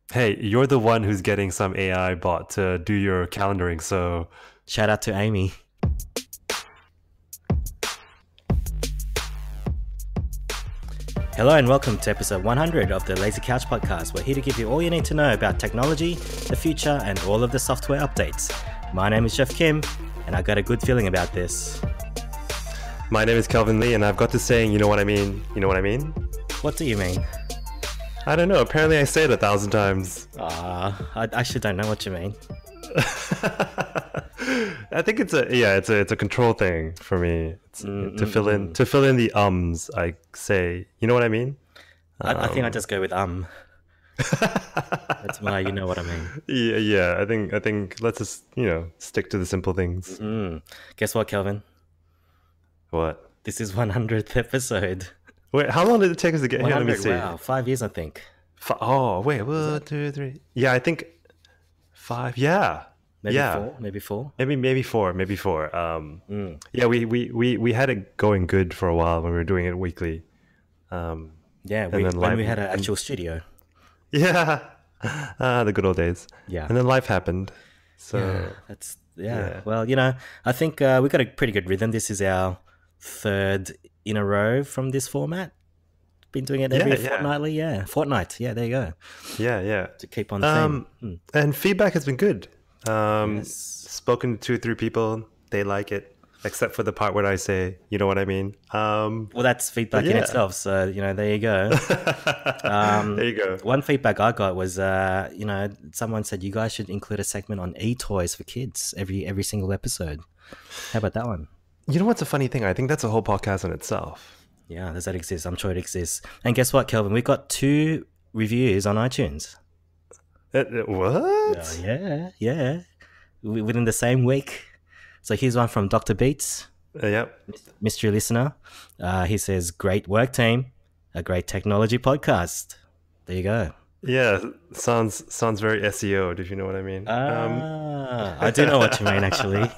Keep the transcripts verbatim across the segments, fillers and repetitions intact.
Hey, you're the one who's getting some A I bot to do your calendaring, so Shout out to Amy. Hello and welcome to episode one hundred of the Lazy Couch Podcast. We're here to give you all you need to know about technology, the future, and all of the software updates. My name is Jeff Kim, and I got a good feeling about this. my name is Kelvin Lee, and I've got to saying, you know what I mean? You know what I mean? What do you mean? I don't know. Apparently, I say it a thousand times. Ah, uh, I actually don't know what you mean. I think it's a yeah, it's a it's a control thing for me. It's, to fill in to fill in the ums, I say, you know what I mean? I, um, I think I just go with um. That's my, you know what I mean. Yeah, yeah. I think I think let's just you know stick to the simple things. Mm. Guess what, Kelvin? What? This is one hundredth episode. Wait, how long did it take us to get here? Let me see. Wow, five years, I think. F- oh, wait, one, two, three. Yeah, I think five. Yeah, maybe yeah. four. Maybe four. Maybe maybe four. Maybe four. Um, mm. Yeah, we, we, we, we had it going good for a while when we were doing it weekly. Um, yeah, we, when life, we had an actual and, studio. Yeah, ah, the good old days. Yeah, and then life happened. So yeah, that's yeah. yeah. Well, you know, I think uh, we got a pretty good rhythm. This is our third in a row from this format. Been doing it every yeah, yeah. fortnightly, yeah, fortnight. Yeah, there you go. Yeah, yeah. To keep on theme. Um, hmm. And feedback has been good. Um, yes. Spoken to two or three people, they like it, except for the part where I say, you know what I mean. Um, well, that's feedback yeah. in itself. So you know, there you go. um, there you go. One feedback I got was, uh, you know, someone said you guys should include a segment on e-toys for kids every every single episode. How about that one? You know what's a funny thing? I think that's a whole podcast in itself. Yeah, does that exist? I'm sure it exists. And guess what, Kelvin? We've got two reviews on iTunes. Uh, what? Uh, yeah, yeah. Within the same week. So here's one from Doctor Beats. Uh, yep. Mystery listener. Uh, he says, great work, team. A great technology podcast. There you go. Yeah, sounds sounds very S E O, if you know what I mean. Ah, um. I do know what you mean, actually.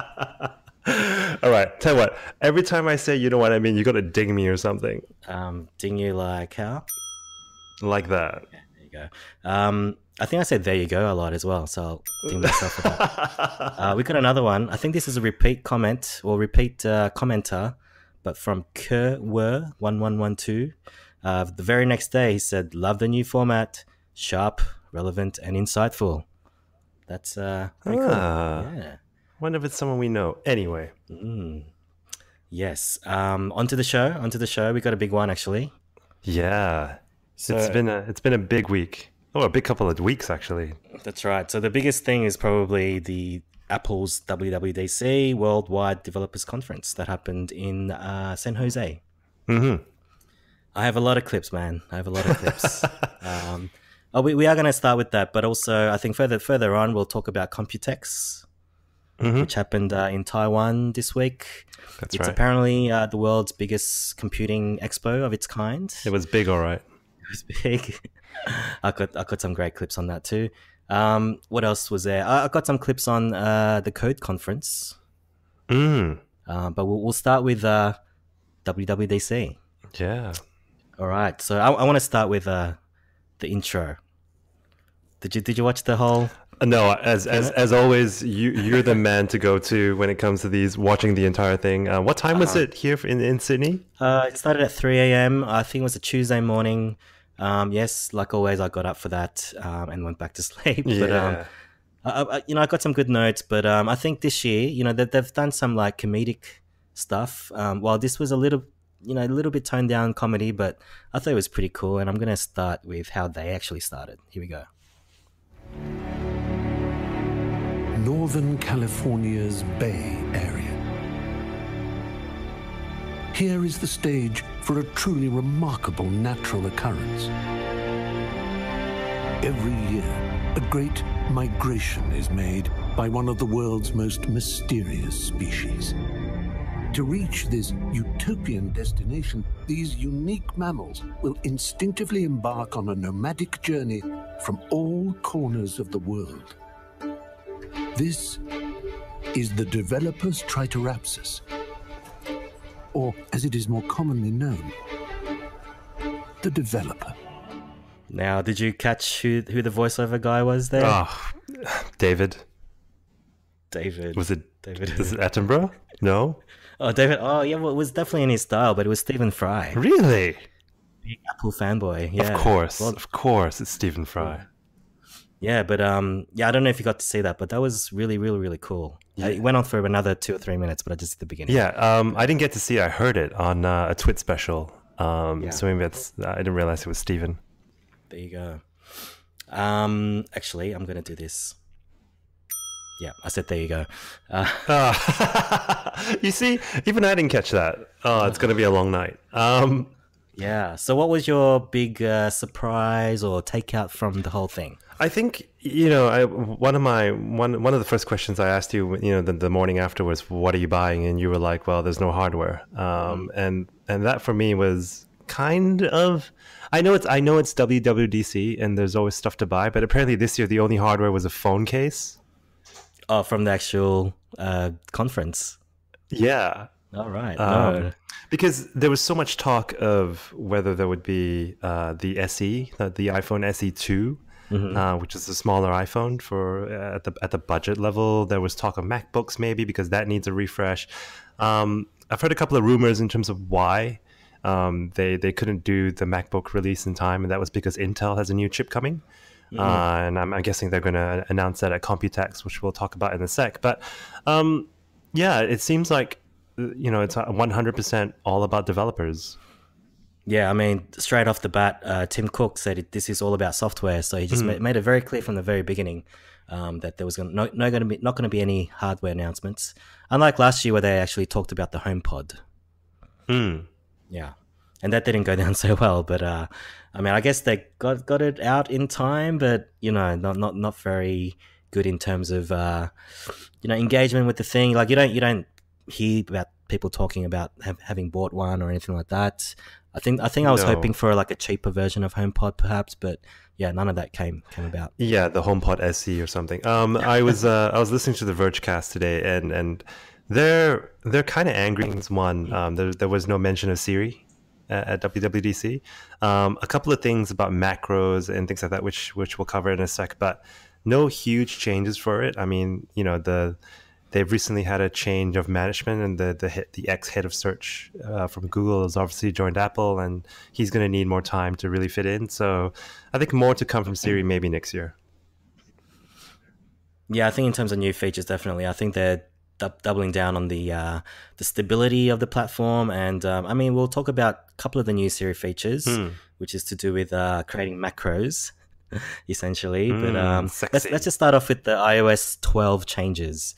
All right, tell you what. Every time I say, you know what I mean, you got to ding me or something. Um, ding you like how? Like that. Yeah, there you go. Um, I think I said there you go a lot as well, so I'll ding myself for that. uh, we got another one. I think this is a repeat comment or repeat uh, commenter, but from Kerwer one one one two. Uh, the very next day, he said, "Love the new format, sharp, relevant, and insightful." That's uh, pretty ah. cool. Yeah. Wonder if it's someone we know. Anyway. Mm. Yes. Um, onto the show. Onto the show. We got a big one, actually. Yeah. So, it's been a it's been a big week. Oh, a big couple of weeks, actually. That's right. So the biggest thing is probably the Apple's W W D C Worldwide Developers Conference that happened in uh, San Jose. Mm-hmm. I have a lot of clips, man. I have a lot of clips. um, oh, we we are going to start with that, but also I think further further on we'll talk about Computex. Mm-hmm. Which happened uh, in Taiwan this week. That's it's right. apparently uh, the world's biggest computing expo of its kind. It was big, all right. It was big. I got I got some great clips on that too. Um, what else was there? I, I got some clips on uh, the Code conference. Mm. Uh, but we'll, we'll start with uh, W W D C. Yeah. All right. So I, I want to start with uh, the intro. Did you did you watch the whole? No, as as as always, you you're the man to go to when it comes to these watching the entire thing. Uh, what time was uh, it here in in Sydney? Uh, it started at three a.m. I think it was a Tuesday morning. Um, yes, like always, I got up for that um, and went back to sleep. Yeah. But um, I, I, you know, I got some good notes. But um, I think this year, you know, they, they've done some like comedic stuff. Um, while this was a little, you know, a little bit toned down comedy, but I thought it was pretty cool. And I'm gonna start with how they actually started. Here we go. Northern California's Bay Area. Here is the stage for a truly remarkable natural occurrence. Every year, a great migration is made by one of the world's most mysterious species. To reach this utopian destination, these unique mammals will instinctively embark on a nomadic journey from all corners of the world. This is the developer's Triceratops, or as it is more commonly known, the developer. Now, did you catch who who the voiceover guy was there? Oh, David. David. Was it David? Was it Attenborough? No. Oh, David. Oh, yeah. Well, it was definitely in his style, but it was Stephen Fry, Really? big Apple fanboy. Yeah, Of course, Well, of course, it's Stephen Fry. yeah, but um, yeah, I don't know if you got to see that, but that was really, really, really cool. Uh, It went on for another two or three minutes, but I just at the beginning. Yeah, um, I didn't get to see it. I heard it on uh, a Twit special. Um, Yeah. So maybe that's. I didn't realize it was Stephen. There you go. Um, actually, I'm gonna do this. Yeah, I said there you go. Uh, Ah. You see, even I didn't catch that. Oh, it's going to be a long night. Um, yeah. So, what was your big uh, surprise or takeout from the whole thing? I think you know. I one of my one one of the first questions I asked you, you know, the, the morning after was, "What are you buying?" And you were like, "Well, there's no hardware." Um, and and that for me was kind of. I know it's I know it's W W D C and there's always stuff to buy, but apparently this year the only hardware was a phone case. Oh, from the actual uh, conference. Yeah. All right. Um, no. Because there was so much talk of whether there would be uh, the S E, the, the iPhone S E two, Mhm. uh, which is a smaller iPhone for uh, at the at the budget level. There was talk of MacBooks maybe because that needs a refresh. Um, I've heard a couple of rumors in terms of why um, they they couldn't do the MacBook release in time, and that was because Intel has a new chip coming. Uh, and I'm, I'm guessing they're going to announce that at Computex, which we'll talk about in a sec. But um, yeah, it seems like you know it's one hundred percent all about developers. Yeah, I mean, straight off the bat, uh, Tim Cook said it, this is all about software. So he just Mhm. ma- made it very clear from the very beginning um, that there was gonna, no, no going to be not going to be any hardware announcements, unlike last year where they actually talked about the HomePod. Mm. Yeah, and that didn't go down so well. But uh, I mean, I guess they got got it out in time, but you know, not not not very good in terms of uh, you know engagement with the thing. Like you don't you don't hear about people talking about have, having bought one or anything like that. I think I think I was No. hoping for like a cheaper version of HomePod, perhaps, but yeah, none of that came came about. Yeah, the HomePod S E or something. Um, I was uh, I was listening to the Vergecast today, and and they're they're kind of angry. One, um, there there was no mention of Siri at, at W W D C. Um, a couple of things about macros and things like that, which which we'll cover in a sec, but no huge changes for it. I mean, you know, the they've recently had a change of management, and the the head, the ex head of search uh, from Google has obviously joined Apple, and he's going to need more time to really fit in. So I think more to come from Siri maybe next year. Yeah, I think in terms of new features, definitely. I think they're dou- doubling down on the uh, the stability of the platform, and um, I mean, we'll talk about a couple of the new Siri features, Hmm. which is to do with uh, creating macros, essentially. but Mm, um, let's sexy. let's just start off with the i O S twelve changes.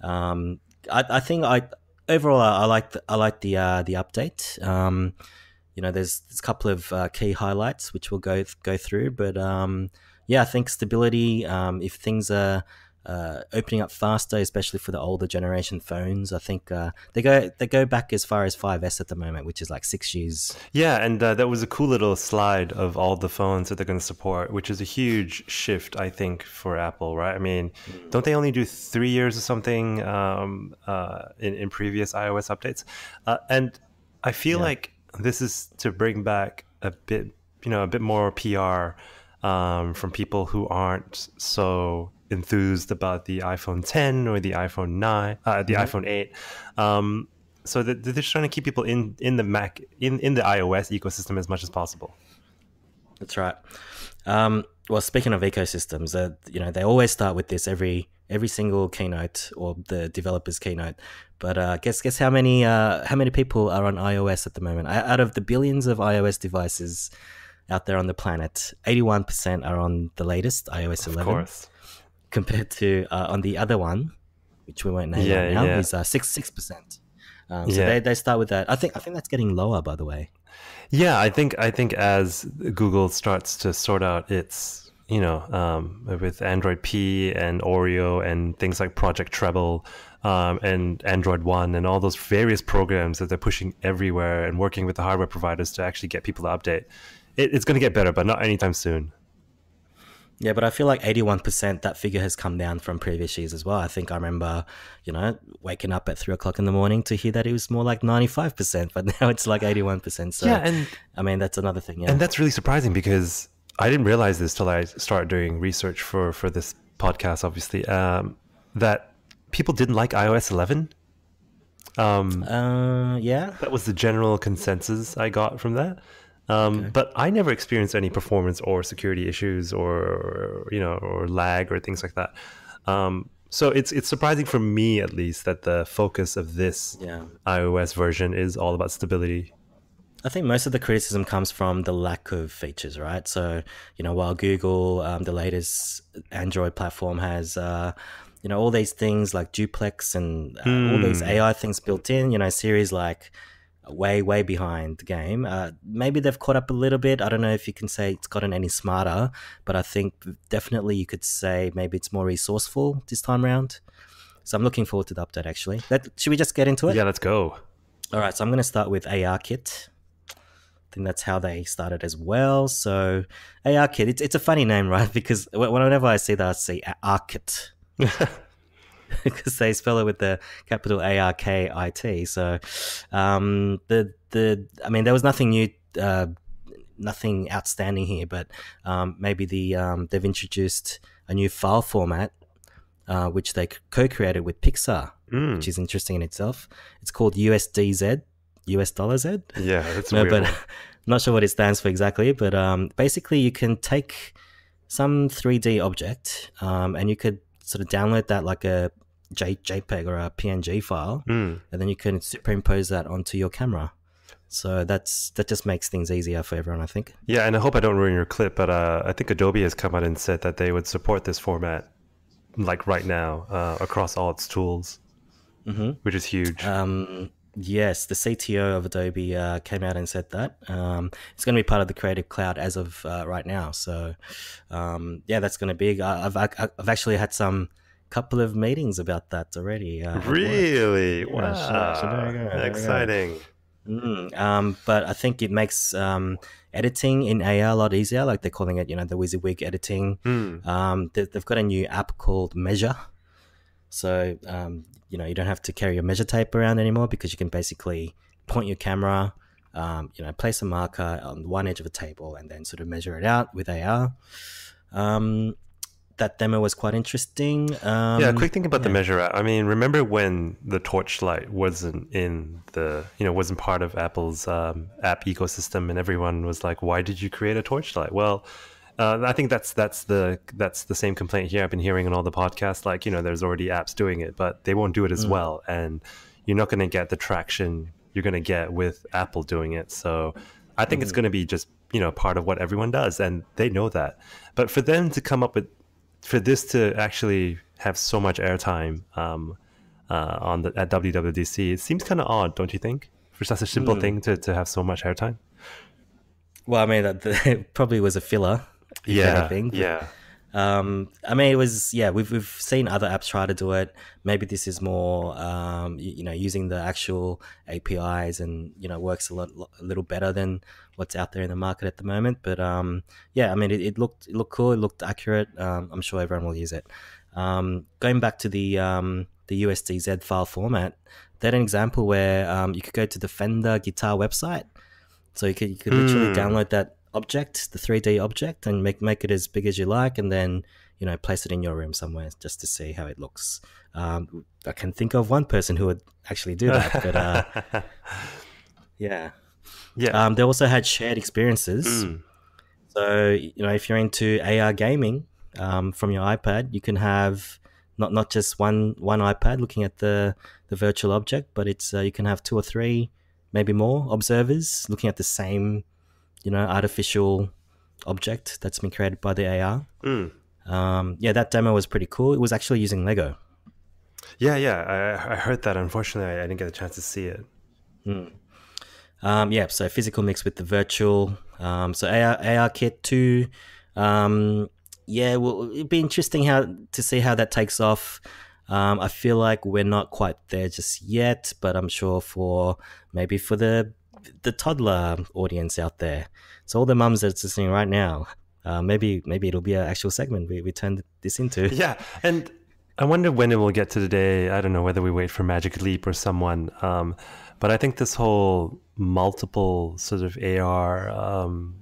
Um, I, I think I overall I, I like the, I like the uh, the update. Um, you know, there's, there's a couple of uh, key highlights which we'll go go through, but um, yeah, I think stability. Um, if things are uh, opening up faster, especially for the older generation phones, I think uh, they go they go back as far as five S at the moment, which is like six years. Yeah, and uh, that was a cool little slide of all the phones that they're going to support, which is a huge shift, I think, for Apple, right? I mean, don't they only do three years or something um, uh, in, in previous iOS updates? Uh, and I feel Yeah. like this is to bring back a bit, you know, a bit more P R um, from people who aren't so enthused about the iPhone ten or the iPhone nine, uh, the iPhone eight. Um, so that they're just trying to keep people in, in the Mac, in, in the iOS ecosystem as much as possible. That's right. Um, well, speaking of ecosystems, uh, you know, they always start with this every every single keynote or the developer's keynote. But uh, guess guess how many uh, how many people are on iOS at the moment? O- Out of the billions of iOS devices out there on the planet, eighty-one percent are on the latest iOS Of eleven, course. compared to uh, on the other one, which we won't name Yeah, right now, yeah. is uh, six six percent. Um, so Yeah. they, they start with that. I think I think that's getting lower, by the way. Yeah, I think I think as Google starts to sort out its, you know, um, with Android P and Oreo and things like Project Treble um, and Android One and all those various programs that they're pushing everywhere and working with the hardware providers to actually get people to update, it, it's going to get better, but not anytime soon. Yeah, but I feel like eighty-one percent, that figure has come down from previous years as well. I think I remember, you know, waking up at three o'clock in the morning to hear that it was more like ninety-five percent, but now it's like eighty-one percent. So, Yeah, and I mean, that's another thing, yeah. and that's really surprising because I didn't realize this till I started doing research for, for this podcast, obviously, um, that people didn't like i O S eleven. Um, Uh, yeah. that was the general consensus I got from that. Um, Okay. But I never experienced any performance or security issues or, you know, or lag or things like that. Um, so it's it's surprising for me, at least, that the focus of this Yeah. iOS version is all about stability. I think most of the criticism comes from the lack of features, right? So, you know, while Google, um, the latest Android platform has, uh, you know, all these things like duplex and uh, Hmm. all these A I things built in, you know, Siri's like way, way behind the game. Uh, maybe they've caught up a little bit. I don't know if you can say it's gotten any smarter, but I think definitely you could say maybe it's more resourceful this time around. So I'm looking forward to the update, actually. Let, should we just get into it? Yeah, let's go. All right, so I'm going to start with ARKit. I think that's how they started as well. So ARKit, it's, it's a funny name, right? Because wh- whenever I see that, I see ARKit. Because they spell it with the capital A R K I T. So um, the the I mean, there was nothing new, uh, nothing outstanding here, but um, maybe the um, they've introduced a new file format, uh, which they co-created with Pixar, Mm. which is interesting in itself. It's called U S D Z, U S dollar Z. Yeah, that's a No, weird but one. I'm not sure what it stands for exactly. But um, basically, you can take some three D object um, and you could sort of download that like a J- JPEG or a P N G file, Mm. and then you can superimpose that onto your camera. So that's that just makes things easier for everyone, I think. Yeah, and I hope I don't ruin your clip, but uh, I think Adobe has come out and said that they would support this format, like right now, uh, across all its tools, Mm-hmm. which is huge. Um, yes, the C T O of Adobe uh, came out and said that um, it's going to be part of the Creative Cloud as of uh, right now. So, um, yeah, that's going to be big. I- I've I've actually had some couple of meetings about that already. Uh, at work. Really? Yeah, Wow. so- so there you go, there you go. Exciting. Mm, um, but I think it makes um, editing in A R a lot easier. Like they're calling it, you know, the WYSIWYG editing. Mm. Um, they, they've got a new app called Measure. So, um, you know, you don't have to carry your measure tape around anymore because you can basically point your camera, um, you know, place a marker on one edge of a table and then sort of measure it out with A R. Um, that demo was quite interesting. Um, Yeah, quick thing about the yeah. Measure app. I mean, remember when the Torchlight wasn't in the, you know, wasn't part of Apple's um, app ecosystem, and everyone was like, "Why did you create a Torchlight?" Well, uh, I think that's that's the that's the same complaint here. I've been hearing in all the podcasts, like, you know, there's already apps doing it, but they won't do it as Mm. well, and you're not going to get the traction you're going to get with Apple doing it. So I think it's going to be just, you know, part of what everyone does, and they know that. But for them to come up with for this to actually have so much airtime um, uh, on the at W W D C, it seems kind of odd, don't you think? For such a simple Hmm. thing to, to have so much airtime. Well, I mean, that it probably was a filler. if Yeah, anything, but, yeah, Um, I mean, it was yeah. We've we've seen other apps try to do it. Maybe this is more, um, you, you know, using the actual A P Is and you know works a lot a little better than what's out there in the market at the moment. But um, yeah, I mean, it, it looked it looked cool. It looked accurate. Um, I'm sure everyone will use it. Um, going back to the um, the U S D Z file format, they had an example where um, you could go to the Fender guitar website. So you could you could literally Hmm. download that object, the three D object, and make make it as big as you like, and then you know place it in your room somewhere just to see how it looks. Um, I can think of one person who would actually do that, but uh, yeah. yeah. Um, they also had shared experiences. Mm. So you know if you're into A R gaming um, from your iPad, you can have not not just one one iPad looking at the the virtual object, but it's uh, you can have two or three, maybe more observers looking at the same you know, artificial object that's been created by the A R. Mm. Um, yeah, that demo was pretty cool. It was actually using Lego. Yeah, yeah. I, I heard that. Unfortunately, I didn't get a chance to see it. Um, yeah, so physical mixed with the virtual. Um, so A R, A R Kit two. Um, yeah, well, it'd be interesting how to see how that takes off. Um, I feel like we're not quite there just yet, but I'm sure for maybe for the the toddler audience out there. So all the mums that's listening right now, uh, maybe maybe it'll be an actual segment we, we turn this into. Yeah, and I wonder when it will get to the day. I don't know whether we wait for Magic Leap or someone. Um, but I think this whole multiple sort of A R um,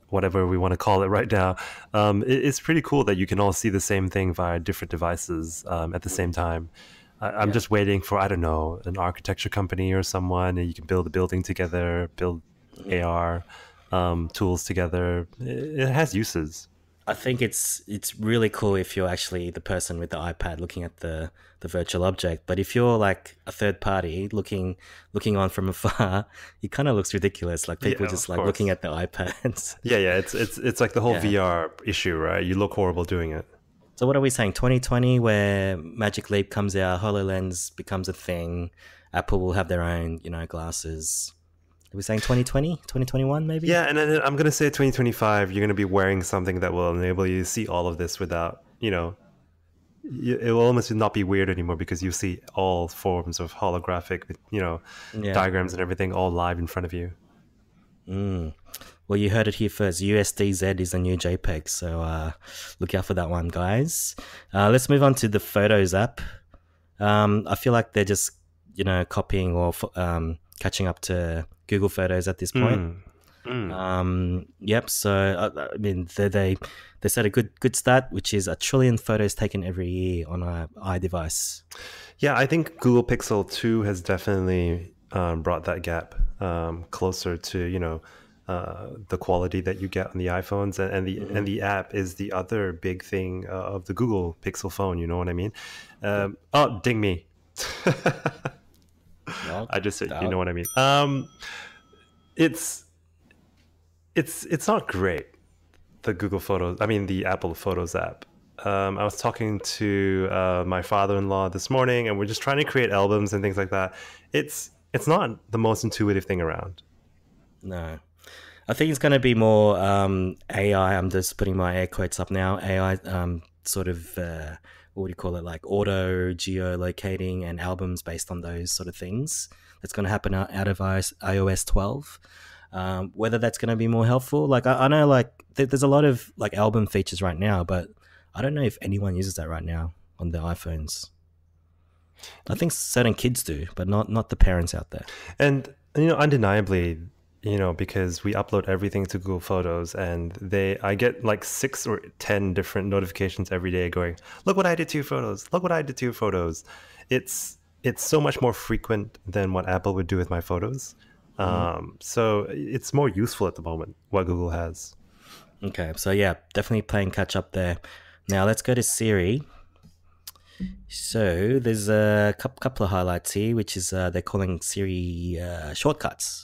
whatever we want to call it right now. Um, it, it's pretty cool that you can all see the same thing via different devices um, at the same time. I, I'm Yeah. just waiting for, I don't know, an architecture company or someone, and you can build a building together, build A R um, tools together. It, it has uses. I think it's it's really cool if you're actually the person with the iPad looking at the, the virtual object. But if you're like a third party looking looking on from afar, it kind of looks ridiculous. Like people Yeah, just of like looking course. at their iPads. Yeah, yeah, it's it's it's like the whole Yeah. V R issue, right? You look horrible doing it. So what are we saying? twenty twenty, where Magic Leap comes out, HoloLens becomes a thing, Apple will have their own, you know, glasses. Are we saying twenty twenty, twenty twenty-one maybe? Yeah, and then I'm gonna say twenty twenty-five. You're gonna be wearing something that will enable you to see all of this without, you know, y- it will almost not be weird anymore because you see all forms of holographic, you know, Yeah. diagrams and everything all live in front of you. Mm. Well, you heard it here first. U S D Z is the new JPEG, so uh, look out for that one, guys. Uh, let's move on to the Photos app. Um, I feel like they're just, you know, copying or fo- um, catching up to Google Photos at this point. Mm. Mm. Um, yep. So uh, I mean, they they they set a good good stat, which is a trillion photos taken every year on a iDevice. Yeah, I think Google Pixel two has definitely um, brought that gap um, closer to, you know, uh, the quality that you get on the iPhones, and, and the Mm-hmm. and the app is the other big thing uh, of the Google Pixel phone. You know what I mean? Um, oh, ding me! Well, I just said, you uh, know what I mean. Um, it's it's it's not great. The Google Photos, I mean the Apple Photos app. Um, I was talking to uh, my father-in-law this morning, and we're just trying to create albums and things like that. It's it's not the most intuitive thing around. No. I think it's going to be more um, A I. I'm just putting my air quotes up now. A I um, sort of, uh, what do you call it? Like auto geolocating and albums based on those sort of things. That's going to happen out, out of iOS, iOS twelve. Um, whether that's going to be more helpful. Like I, I know like th- there's a lot of like album features right now, but I don't know if anyone uses that right now on their iPhones. I think certain kids do, but not, not the parents out there. And you know, undeniably, you know, because we upload everything to Google Photos, and they, I get like six or ten different notifications every day going, "Look what I did to your photos! Look what I did to your photos!" It's it's so much more frequent than what Apple would do with my photos. Mm-hmm. Um, so it's more useful at the moment what Google has. Okay, so yeah, definitely playing catch up there. Now let's go to Siri. So there's a cou- couple of highlights here, which is uh, they're calling Siri uh, Shortcuts.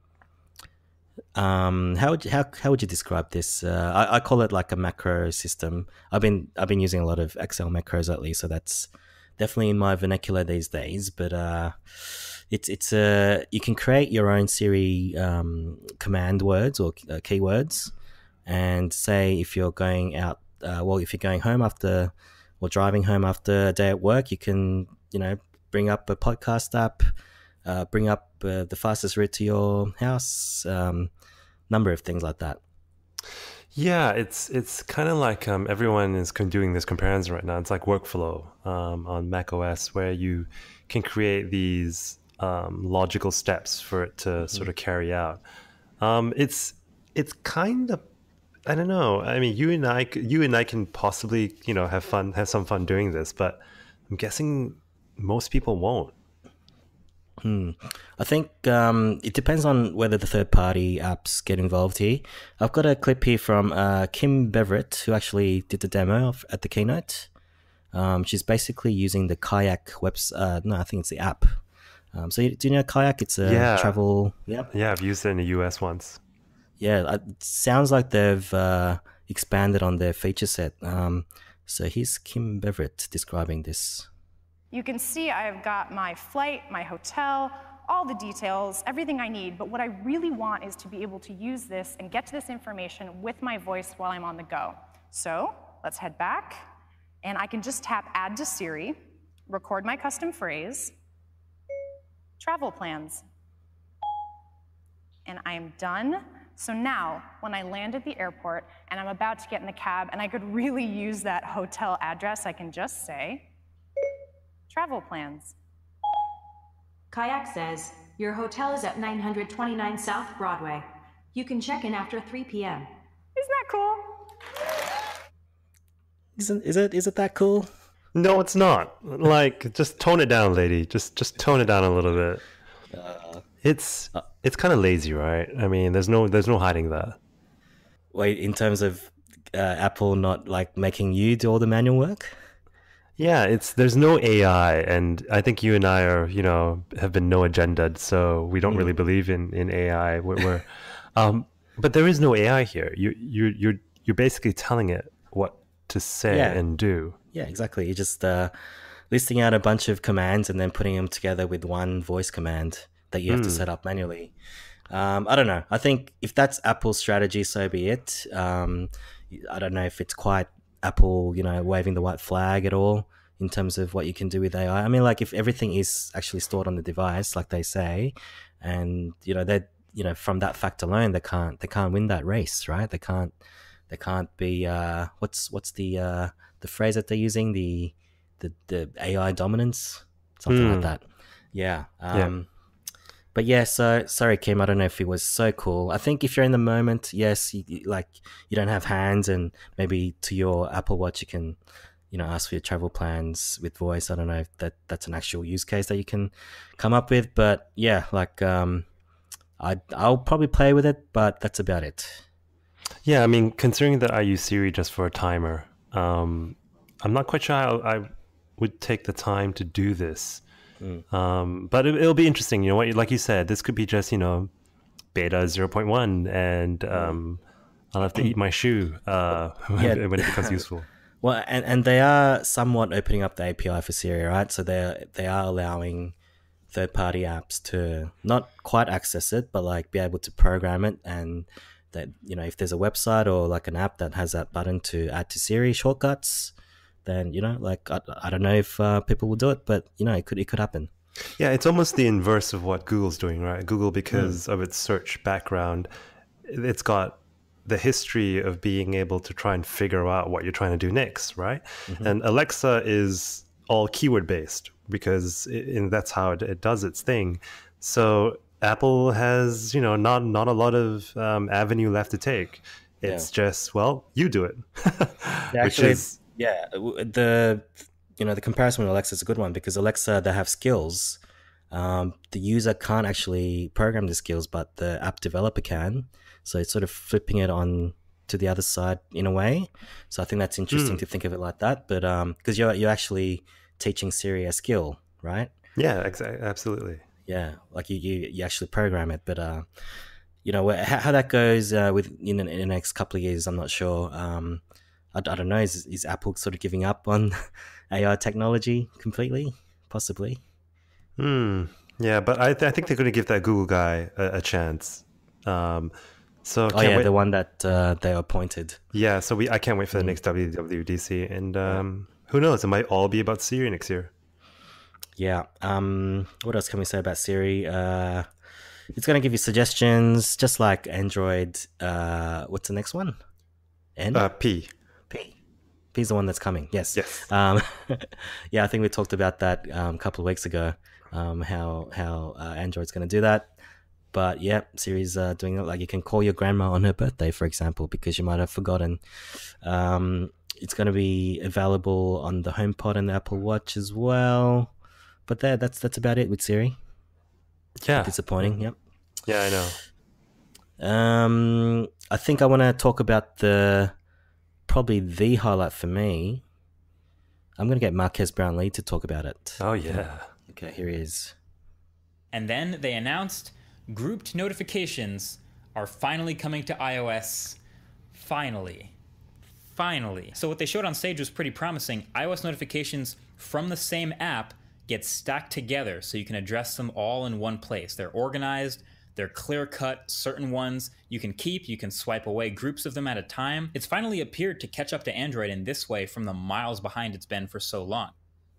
Um, how would you, how how would you describe this? Uh, I, I call it like a macro system. I've been I've been using a lot of Excel macros lately, so that's definitely in my vernacular these days. But uh, it's it's a you can create your own Siri um, command words or uh, keywords, and say if you're going out, uh, well, if you're going home after or driving home after a day at work, you can you know bring up a podcast app. Uh, bring up uh, the fastest route to your house, um, number of things like that. Yeah, it's it's kind of like um, everyone is con- doing this comparison right now. It's like workflow um, on macOS, where you can create these um, logical steps for it to mm-hmm. sort of carry out. Um, it's it's kind of, I don't know. I mean, you and I, you and I can possibly you know have fun, have some fun doing this, but I'm guessing most people won't. Hmm. I think um, it depends on whether the third-party apps get involved here. I've got a clip here from uh, Kim Beverett, who actually did the demo of, at the Keynote. Um, she's basically using the Kayak webs. Uh, no, I think it's the app. Um, so you, do you know Kayak? It's a yeah. travel. Yeah, yeah, I've used it in the U S once. Yeah, it sounds like they've uh, expanded on their feature set. Um, so here's Kim Beverett describing this. You can see I've got my flight, my hotel, all the details, everything I need, but what I really want is to be able to use this and get to this information with my voice while I'm on the go. So let's head back, and I can just tap Add to Siri, record my custom phrase, travel plans, and I am done. So now, when I land at the airport and I'm about to get in the cab and I could really use that hotel address, I can just say, travel plans. Kayak says, your hotel is at nine twenty-nine South Broadway. You can check in after three p m cool? Isn't is it is it that cool? No, it's not. Like, just tone it down, lady. Just just tone it down a little bit. Uh, It's it's kind of lazy, right? I mean, there's no there's no hiding that. wait, in terms of uh, Apple not like making you do all the manual work? Yeah, it's there's no A I, and I think you and I are, you know, have been no agenda, so we don't really believe in in A I. We're, we're um, but there is no A I here. You you you're you're basically telling it what to say Yeah. and do. Yeah, exactly. You're just uh, listing out a bunch of commands and then putting them together with one voice command that you have to set up manually. Um, I don't know. I think if that's Apple's strategy, so be it. Um, I don't know if it's quite Apple, you know, waving the white flag at all in terms of what you can do with A I. I mean, like if everything is actually stored on the device, like they say, and you know, they, you know, from that fact alone, they can't they can't win that race, right? They can't they can't be uh, what's what's the uh, the phrase that they're using the the the A I dominance, something like that. Yeah. Um, Yeah. But yeah, so sorry, Kim. I don't know if it was so cool. I think if you're in the moment, yes, you, you- like you don't have hands, and maybe to your Apple Watch, you can, you know, ask for your travel plans with voice. I don't know if that that's an actual use case that you can come up with, but yeah, like um, I I'll probably play with it, but that's about it. Yeah, I mean, considering that I use Siri just for a timer, um, I'm not quite sure how I would take the time to do this. Um, but it, it'll be interesting. You know what? Like you said, this could be just, you know, beta zero point one, and um, I'll have to eat my shoe uh, Yeah. when it becomes useful. Well, and, and they are somewhat opening up the A P I for Siri, right? So they they are allowing third-party apps to not quite access it, but like be able to program it, and that, you know, if there's a website or like an app that has that button to add to Siri Shortcuts, then, you know, like I, I don't know if uh, people will do it, but you know, it could it could happen. Yeah, it's almost the inverse of what Google's doing, right? Google, because of its search background, it's got the history of being able to try and figure out what you're trying to do next, right? And Alexa is all keyword based because it, and that's how it, it does its thing. So Apple has, you know, not not a lot of um, avenue left to take. It's just, well, you do it, Yeah, which actually, is yeah, w- the you know the comparison with Alexa is a good one, because Alexa, they have skills. Um, the user can't actually program the skills, but the app developer can. So it's sort of flipping it on to the other side in a way. So I think that's interesting to think of it like that. But um, because you're you're actually teaching Siri a skill, right? yeah, exactly, absolutely. Yeah, like you you, you actually program it. But uh, you know wh- how, how that goes uh, with in, the- in the next couple of years, I'm not sure. Um, I, I don't know. Is is Apple sort of giving up on A I technology completely? Possibly. Hmm. Yeah, but I, th- I think they're going to give that Google guy a, a chance. Um, so Oh can't yeah, wait. the one that uh, they appointed. Yeah, so we I can't wait for the next W W D C, and um, who knows? It might all be about Siri next year. Yeah. Um, what else can we say about Siri? Uh, it's going to give you suggestions, just like Android. Uh, what's the next one? N? Uh, P. P. P's the one that's coming. Yes. Yes. Um, yeah, I think we talked about that um, a couple of weeks ago. Um, how how uh, Android's going to do that. But yeah, Siri's uh, doing it. Like you can call your grandma on her birthday, for example, because you might have forgotten. Um, it's going to be available on the HomePod and the Apple Watch as well. But there, that's that's about it with Siri. Yeah. Disappointing. Yep. Yeah, I know. Um, I think I want to talk about the probably the highlight for me. I'm going to get Marquez Brownlee to talk about it. Oh yeah. Okay, here he is. And then they announced grouped notifications are finally coming to iOS. Finally. Finally. So what they showed on stage was pretty promising. iOS notifications from the same app get stacked together so you can address them all in one place. They're organized, they're clear-cut, certain ones you can keep, you can swipe away groups of them at a time. It's finally appeared to catch up to Android in this way from the miles behind it's been for so long.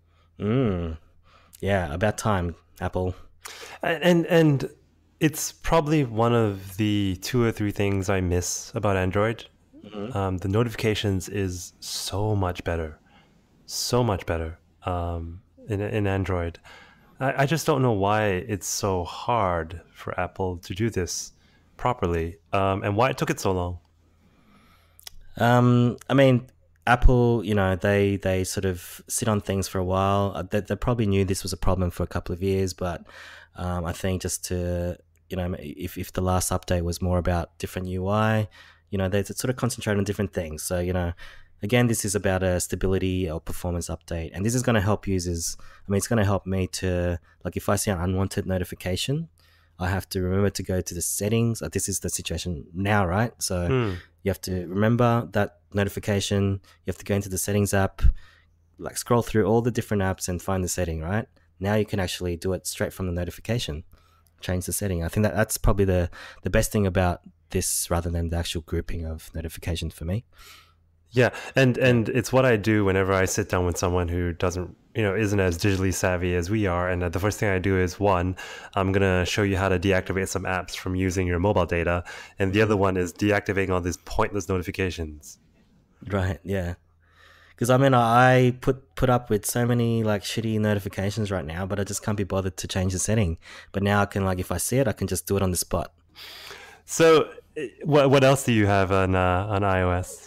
Mm. Yeah, about time, Apple. And and it's probably one of the two or three things I miss about Android. Um, the notifications is so much better, so much better um, in in Android. I, I just don't know why it's so hard for Apple to do this properly, um, and why it took it so long. Um, I mean, Apple, you know, they they sort of sit on things for a while. Uh, They, they probably knew this was a problem for a couple of years, but um, I think just to, you know, if, if the last update was more about different U I, you know, they sort of concentrate on different things. So, you know, again, this is about a stability or performance update, and this is going to help users. I mean, it's going to help me to, like, if I see an unwanted notification, I have to remember to go to the settings. Uh, This is the situation now, right? So Hmm. you have to remember that notification. You have to go into the settings app, like scroll through all the different apps and find the setting, right? Now you can actually do it straight from the notification, change the setting. I think that that's probably the, the best thing about this rather than the actual grouping of notifications for me. Yeah, and and it's what I do whenever I sit down with someone who doesn't, you know, isn't as digitally savvy as we are. And uh, the first thing I do is, one, I'm gonna show you how to deactivate some apps from using your mobile data, and the other one is deactivating all these pointless notifications. Right, yeah. Because I mean, I put put up with so many like shitty notifications right now, but I just can't be bothered to change the setting. But now I can, like, if I see it, I can just do it on the spot. So, eh, what what else do you have on uh, on iOS?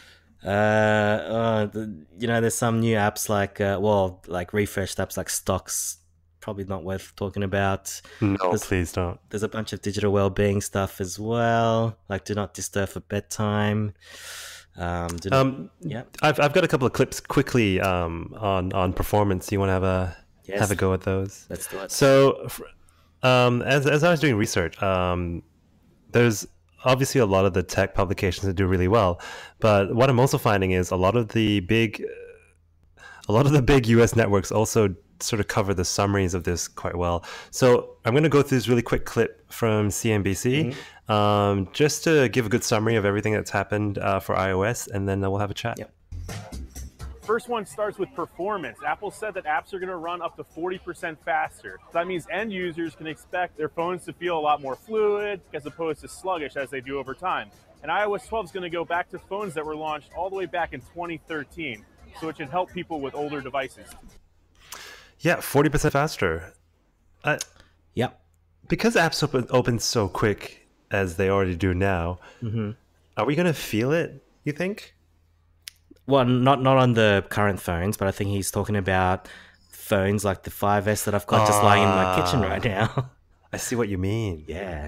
Uh, uh the, you know, there's some new apps like, uh, well, like refreshed apps like Stocks. Probably not worth talking about. No, There's- please don't. There's a bunch of digital well-being stuff as well, like do not disturb for bedtime. Um, do not, Um, yeah. I've I've got a couple of clips quickly um, on on performance. You want to have a Yes. have a go at those? Let's do it. So, f- um, as as I was doing research, um, there's obviously a lot of the tech publications that do really well, but what I'm also finding is a lot of the big, a lot of the big U S networks also sort of cover the summaries of this quite well. So I'm going to go through this really quick clip from C N B C, um, just to give a good summary of everything that's happened uh, for iOS, and then we'll have a chat. Yep. First one starts with performance. Apple said that apps are going to run up to forty percent faster. So that means end users can expect their phones to feel a lot more fluid as opposed to sluggish as they do over time. And iOS twelve is going to go back to phones that were launched all the way back in twenty thirteen. So it should help people with older devices. Yeah, forty percent faster. Uh, Yep. because apps open, open so quick as they already do now, are we going to feel it, you think? Well, not not on the current phones, but I think he's talking about phones like the five S that I've got just lying in my kitchen right now. I see what you mean. Yeah.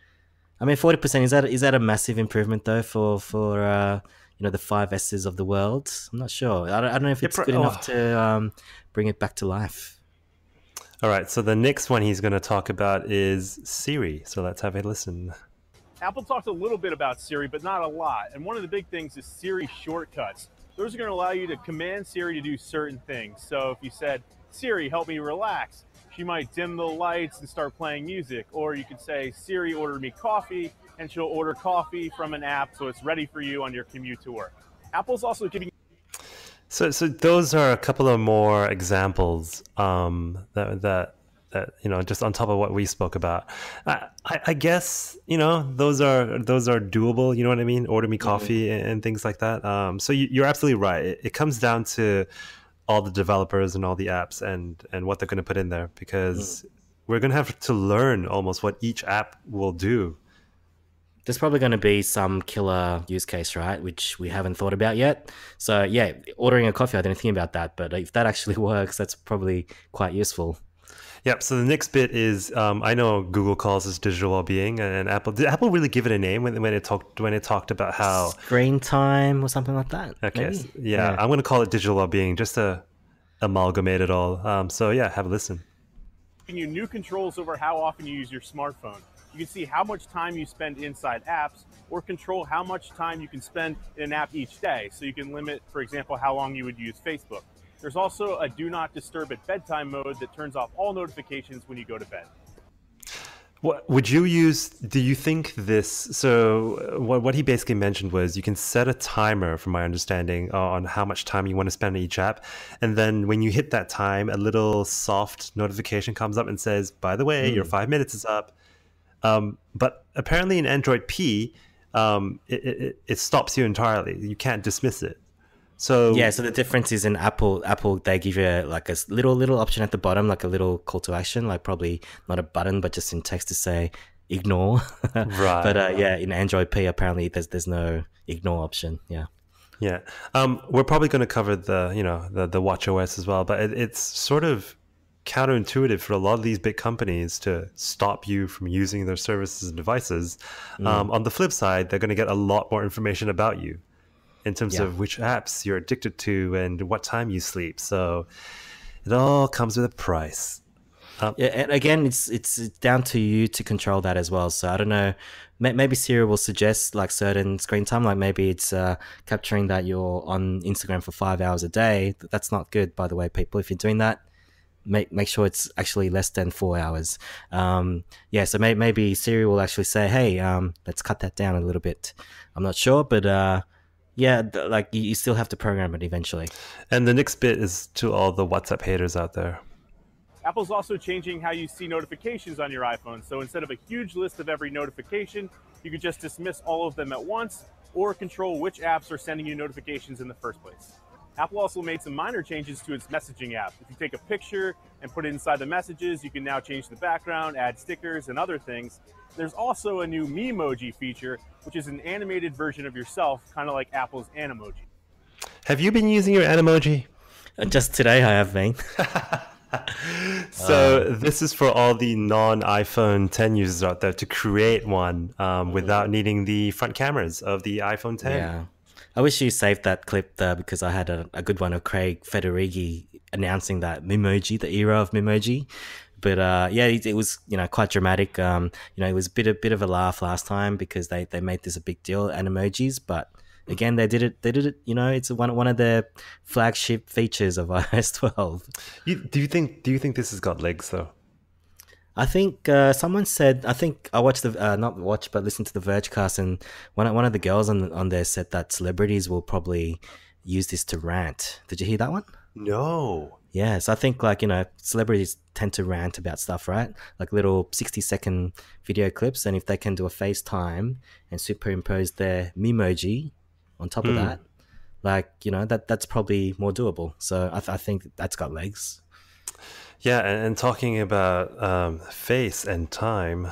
I mean, forty percent, is that is that a massive improvement though for for uh, you know, the five S's of the world? I'm not sure. I don't, I don't know if it's pro- good enough oh. to um, bring it back to life. All right, so the next one he's going to talk about is Siri. So let's have a listen. Apple talked a little bit about Siri, but not a lot. And one of the big things is Siri Shortcuts. Those are going to allow you to command Siri to do certain things. So if you said, Siri, help me relax, she might dim the lights and start playing music. Or you could say, Siri, order me coffee, and she'll order coffee from an app so it's ready for you on your commute to work. Apple's also giving So, so those are a couple of more examples um, that that that you know, just on top of what we spoke about. I, I, I guess you know those are those are doable. You know what I mean? Order me coffee and, and things like that. Um, so you, you're absolutely right. It, it comes down to all the developers and all the apps and and what they're going to put in there, because we're going to have to learn almost what each app will do. There's probably going to be some killer use case, right? Which we haven't thought about yet. So yeah, ordering a coffee, I didn't think about that. But if that actually works, that's probably quite useful. Yep. So the next bit is um, I know Google calls this digital well-being, and Apple did Apple really give it a name when when it talked when it talked about how Screen time or something like that. okay maybe? so- yeah, I'm going to call it digital well-being just to amalgamate it all. Um, so yeah, have a listen. giving you new controls over how often you use your smartphone. You can see how much time you spend inside apps, or control how much time you can spend in an app each day. So you can limit, for example, how long you would use Facebook. There's also a do not disturb at bedtime mode that turns off all notifications when you go to bed. What would you use? Do you think this? So what what he basically mentioned was you can set a timer, from my understanding, on how much time you want to spend on each app, and then when you hit that time, a little soft notification comes up and says, "By the way, mm. your five minutes is up." Um, but apparently, in Android P, um, it, it it stops you entirely. You can't dismiss it. So yeah, so the difference is in Apple. Apple they give you like a little little option at the bottom, like a little call to action, like probably not a button, but just in text to say, ignore. Right. But uh, yeah, in Android P, apparently there's there's no ignore option. Yeah. Yeah. Um, we're probably going to cover the, you know, the, the watchOS as well, but it, it's sort of counterintuitive for a lot of these big companies to stop you from using their services and devices. Mm. Um, on the flip side, they're going to get a lot more information about you in terms yeah. of which apps you're addicted to and what time you sleep. So it all comes with a price. Um, yeah, and again, it's it's down to you to control that as well. So I don't know, maybe Siri will suggest like certain screen time, like maybe it's uh, capturing that you're on Instagram for five hours a day. That's not good, by the way, people. If you're doing that, make make sure it's actually less than four hours. Um, yeah, so may, maybe Siri will actually say, hey, um, let's cut that down a little bit. I'm not sure, but uh, yeah, like you, you still have to program it eventually. And the next bit is to all the WhatsApp haters out there. Apple's also changing how you see notifications on your iPhone. So instead of a huge list of every notification, you could just dismiss all of them at once or control which apps are sending you notifications in the first place. Apple also made some minor changes to its messaging app. If you take a picture and put it inside the messages, you can now change the background, add stickers, and other things. There's also a new Memoji feature, which is an animated version of yourself, kind of like Apple's Animoji. Have you been using your Animoji? Just today I have been. So uh, this is for all the non-iPhone ten users out there to create one um, without needing the front cameras of the iPhone ten. Yeah, I wish you saved that clip there because I had a, a good one of Craig Federighi announcing that Memoji, the era of Memoji. But uh, yeah, it, it was you know quite dramatic. Um, you know, it was a bit a bit of a laugh last time because they, they made this a big deal, Animojis, but. Again, they did it. They did it. You know, it's one one of the flagship features of i O S twelve. You, do you think? Do you think this has got legs, though? I think uh, someone said. I think I watched the uh, not watch, but listened to the Vergecast, and one one of the girls on on there said that celebrities will probably use this to rant. Did you hear that one? No. Yes, I think like you know, celebrities tend to rant about stuff, right? Like little sixty second video clips, and if they can do a FaceTime and superimpose their Memoji on top mm. of that, like you know that that's probably more doable. So I, th- I think that's got legs. Yeah, and, and talking about um, face and time,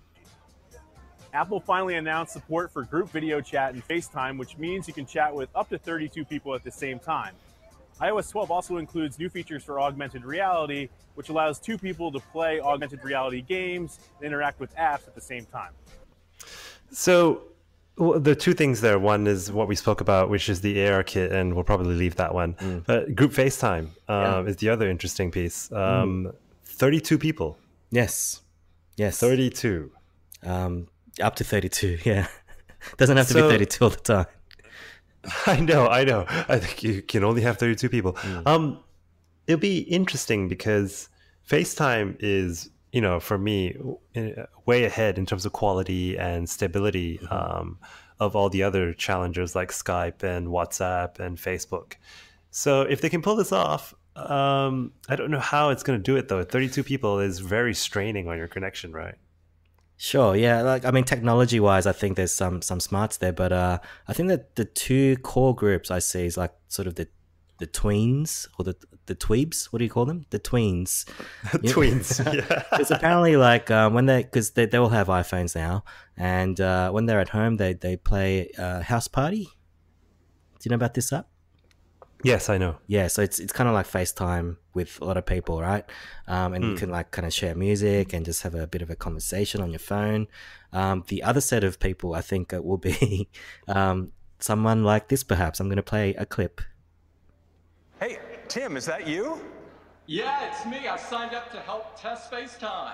Apple finally announced support for group video chat and FaceTime, which means you can chat with up to thirty-two people at the same time. i O S twelve also includes new features for augmented reality, which allows two people to play augmented reality games and interact with apps at the same time. So. Well, there are two things there. One is what we spoke about, which is the A R kit, and we'll probably leave that one. Mm. But group FaceTime um, yeah. is the other interesting piece. Um, mm. thirty-two people. Yes. Yes. thirty-two. Um, up to thirty-two, yeah. Doesn't have to so, be thirty-two all the time. I know, I know. I think you can only have thirty-two people. Mm. Um, it'll be interesting because FaceTime is... you know, for me, way ahead in terms of quality and stability mm-hmm. um, of all the other challengers like Skype and WhatsApp and Facebook. So if they can pull this off, um, I don't know how it's going to do it, though. thirty-two people is very straining on your connection, right? Sure, yeah. Like I mean, technology-wise, I think there's some some smarts there, but uh, I think that the two core groups I see is like sort of the the tweens or the the tweebs. What do you call them? The tweens. Tweens. Yeah. Because apparently, like um, when they because they they all have iPhones now, and uh, when they're at home, they they play uh, House Party. Do you know about this app? Yes, I know. Yeah, so it's it's kind of like FaceTime with a lot of people, right? Um, and mm. you can like kind of share music and just have a bit of a conversation on your phone. Um, the other set of people, I think, it will be um, someone like this. Perhaps I'm going to play a clip. Hey, Tim, is that you? Yeah, it's me. I signed up to help test FaceTime.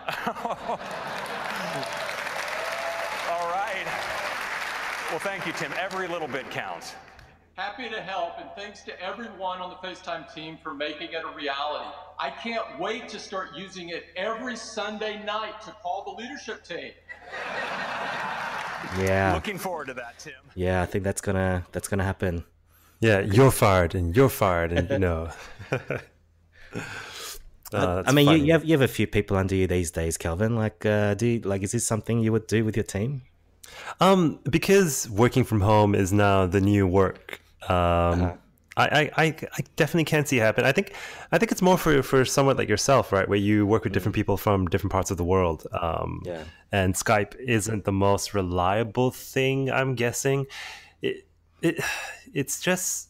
All right. Well, thank you, Tim. Every little bit counts. Happy to help, and thanks to everyone on the FaceTime team for making it a reality. I can't wait to start using it every Sunday night to call the leadership team. Yeah. Looking forward to that, Tim. Yeah, I think that's gonna that's gonna happen. Yeah, you're fired, and you're fired, and you know. uh, I mean, you, you have you have a few people under you these days, Kelvin. Like, uh, do you, like is this something you would do with your team? Um, because working from home is now the new work. Um, uh-huh. I, I, I definitely can see it happen. I think I think it's more for, for someone like yourself, right, where you work with different people from different parts of the world. Um, Yeah. And Skype isn't the most reliable thing, I'm guessing. It, it it's just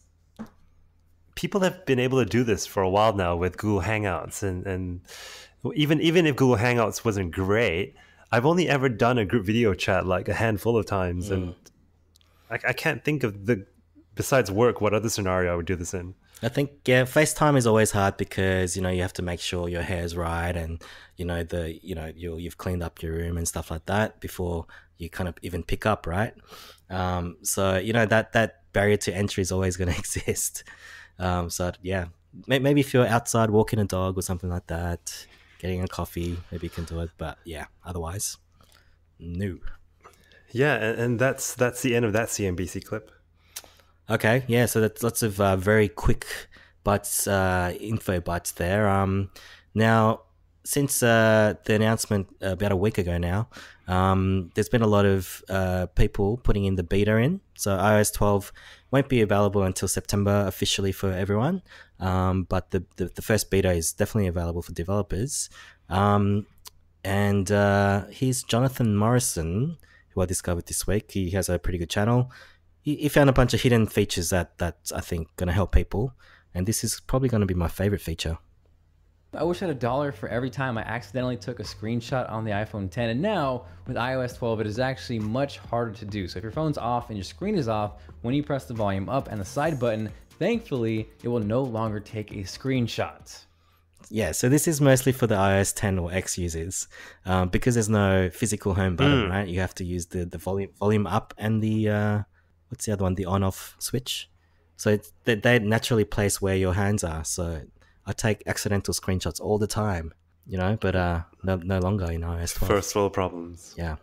people have been able to do this for a while now with Google Hangouts, and, and even even if Google Hangouts wasn't great, I've only ever done a group video chat like a handful of times, mm. and I, I can't think of the. Besides work, what other scenario I would do this in? I think, yeah, FaceTime is always hard because, you know, you have to make sure your hair's right and, you know, the, you know, you you've cleaned up your room and stuff like that before you kind of even pick up, right? Um, so, you know, that, that barrier to entry is always going to exist. Um, so, yeah, maybe if you're outside walking a dog or something like that, getting a coffee, maybe you can do it. But, yeah, otherwise, no. Yeah, and, and that's that's the end of that C N B C clip. Okay, yeah, so that's lots of uh, very quick bites, uh, info bites there. Um, now, since uh, the announcement about a week ago now, um, there's been a lot of uh, people putting in the beta in. So i O S twelve won't be available until September officially for everyone, um, but the, the, the first beta is definitely available for developers. Um, and uh, here's Jonathan Morrison, who I discovered this week. He has a pretty good channel. He found a bunch of hidden features that that's, I think, going to help people. And this is probably going to be my favorite feature. I wish I had a dollar for every time I accidentally took a screenshot on the iPhone ten. And now, with i O S twelve, it is actually much harder to do. So if your phone's off and your screen is off, when you press the volume up and the side button, thankfully, it will no longer take a screenshot. Yeah, so this is mostly for the i O S ten or X users. Um, because there's no physical home button, mm. right? You have to use the, the volume, volume up and the... Uh, what's the other one? The on-off switch. So it's, they, they naturally place where your hands are. So I take accidental screenshots all the time, you know, but uh, no, no longer in i O S twelve. First world problems. Yeah.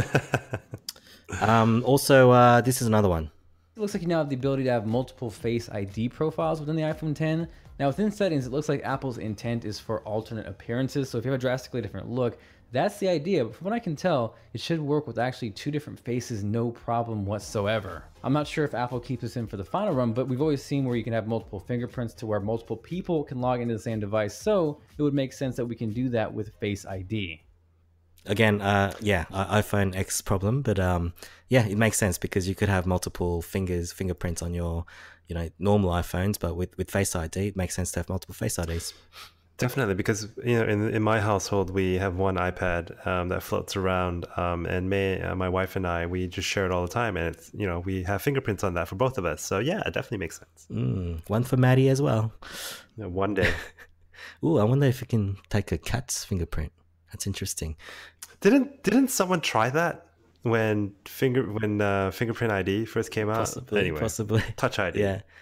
um, also, uh, this is another one. It looks like you now have the ability to have multiple Face I D profiles within the iPhone ten. Now within settings, it looks like Apple's intent is for alternate appearances. So if you have a drastically different look, that's the idea, but from what I can tell, it should work with actually two different faces, no problem whatsoever. I'm not sure if Apple keeps this in for the final run, but we've always seen where you can have multiple fingerprints to where multiple people can log into the same device, so it would make sense that we can do that with Face I D. Again, uh, yeah, iPhone X problem, but um, yeah, it makes sense because you could have multiple fingers, fingerprints on your, you know, normal iPhones, but with, with Face I D, it makes sense to have multiple Face I Ds. Definitely, because you know, in in my household, we have one iPad um, that floats around, um, and May, uh, my wife and I, we just share it all the time, and it's you know we have fingerprints on that for both of us. So yeah, it definitely makes sense. Mm, one for Maddie as well. Yeah, one day. Ooh, I wonder if we can take a cat's fingerprint. That's interesting. Didn't didn't someone try that when finger when uh, fingerprint I D first came out? Possibly, anyway, possibly. Touch I D. Yeah.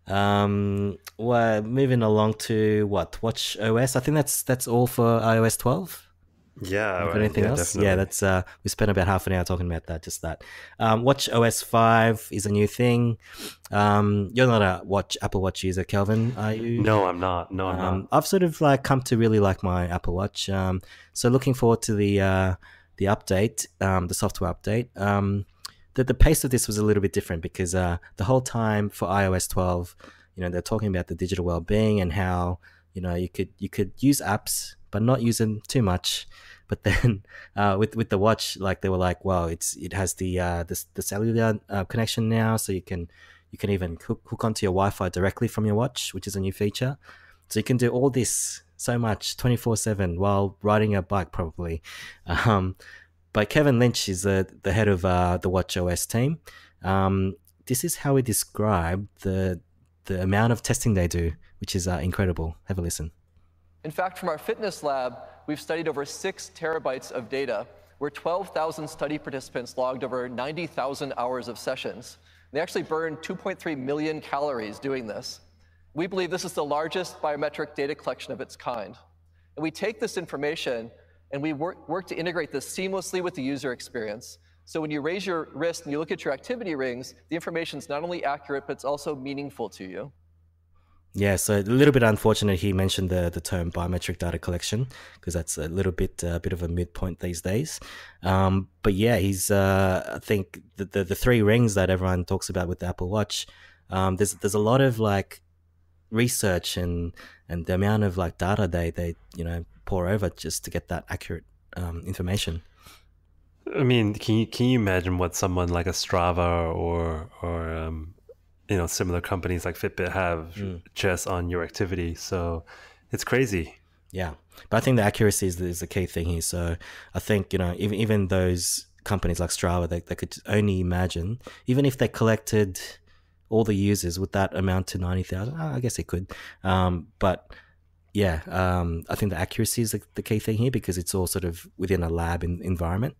Um, well, moving along to what? watchOS. I think that's that's all for i O S twelve. Yeah. Right. Anything yeah, else? Definitely. Yeah, that's uh, we spent about half an hour talking about that. Just that. Um, watchOS five is a new thing. Um, you're not a watch Apple Watch user, Kelvin, are you? No, I'm not. No, I'm um, not. I've sort of like come to really like my Apple Watch. Um, so looking forward to the uh, the update, um, the software update. Um. The, the pace of this was a little bit different because uh, the whole time for i O S twelve, you know, they're talking about the digital well-being and how, you know, you could you could use apps but not use them too much. But then uh, with with the watch, like they were like, wow, it's it has the uh, the, the cellular uh, connection now, so you can you can even hook, hook onto your Wi-Fi directly from your watch, which is a new feature. So you can do all this so much twenty-four seven while riding a bike, probably. Um, But Kevin Lynch is the, the head of uh, the watchOS team. Um, this is how he described the the amount of testing they do, which is uh, incredible. Have a listen. In fact, from our fitness lab, we've studied over six terabytes of data, where twelve thousand study participants logged over ninety thousand hours of sessions. They actually burned two point three million calories doing this. We believe this is the largest biometric data collection of its kind. And we take this information and we work, work to integrate this seamlessly with the user experience. So when you raise your wrist and you look at your activity rings, the information is not only accurate, but it's also meaningful to you. Yeah, so a little bit unfortunate he mentioned the, the term biometric data collection, because that's a little bit a uh, bit of a moot point these days. Um, but yeah, he's uh, I think the, the, the three rings that everyone talks about with the Apple Watch, um, there's there's a lot of like research and and the amount of like data they they you know pour over just to get that accurate um, information. I mean, can you can you imagine what someone like a Strava or or um, you know, similar companies like Fitbit have mm. just on your activity? So it's crazy. Yeah, but I think the accuracy is, is the key thing here. So I think, you know, even even those companies like Strava, they, they could only imagine, even if they collected all the users, would that amount to ninety thousand? Oh, I guess it could. Um, but yeah, um, I think the accuracy is the, the key thing here, because it's all sort of within a lab in, environment.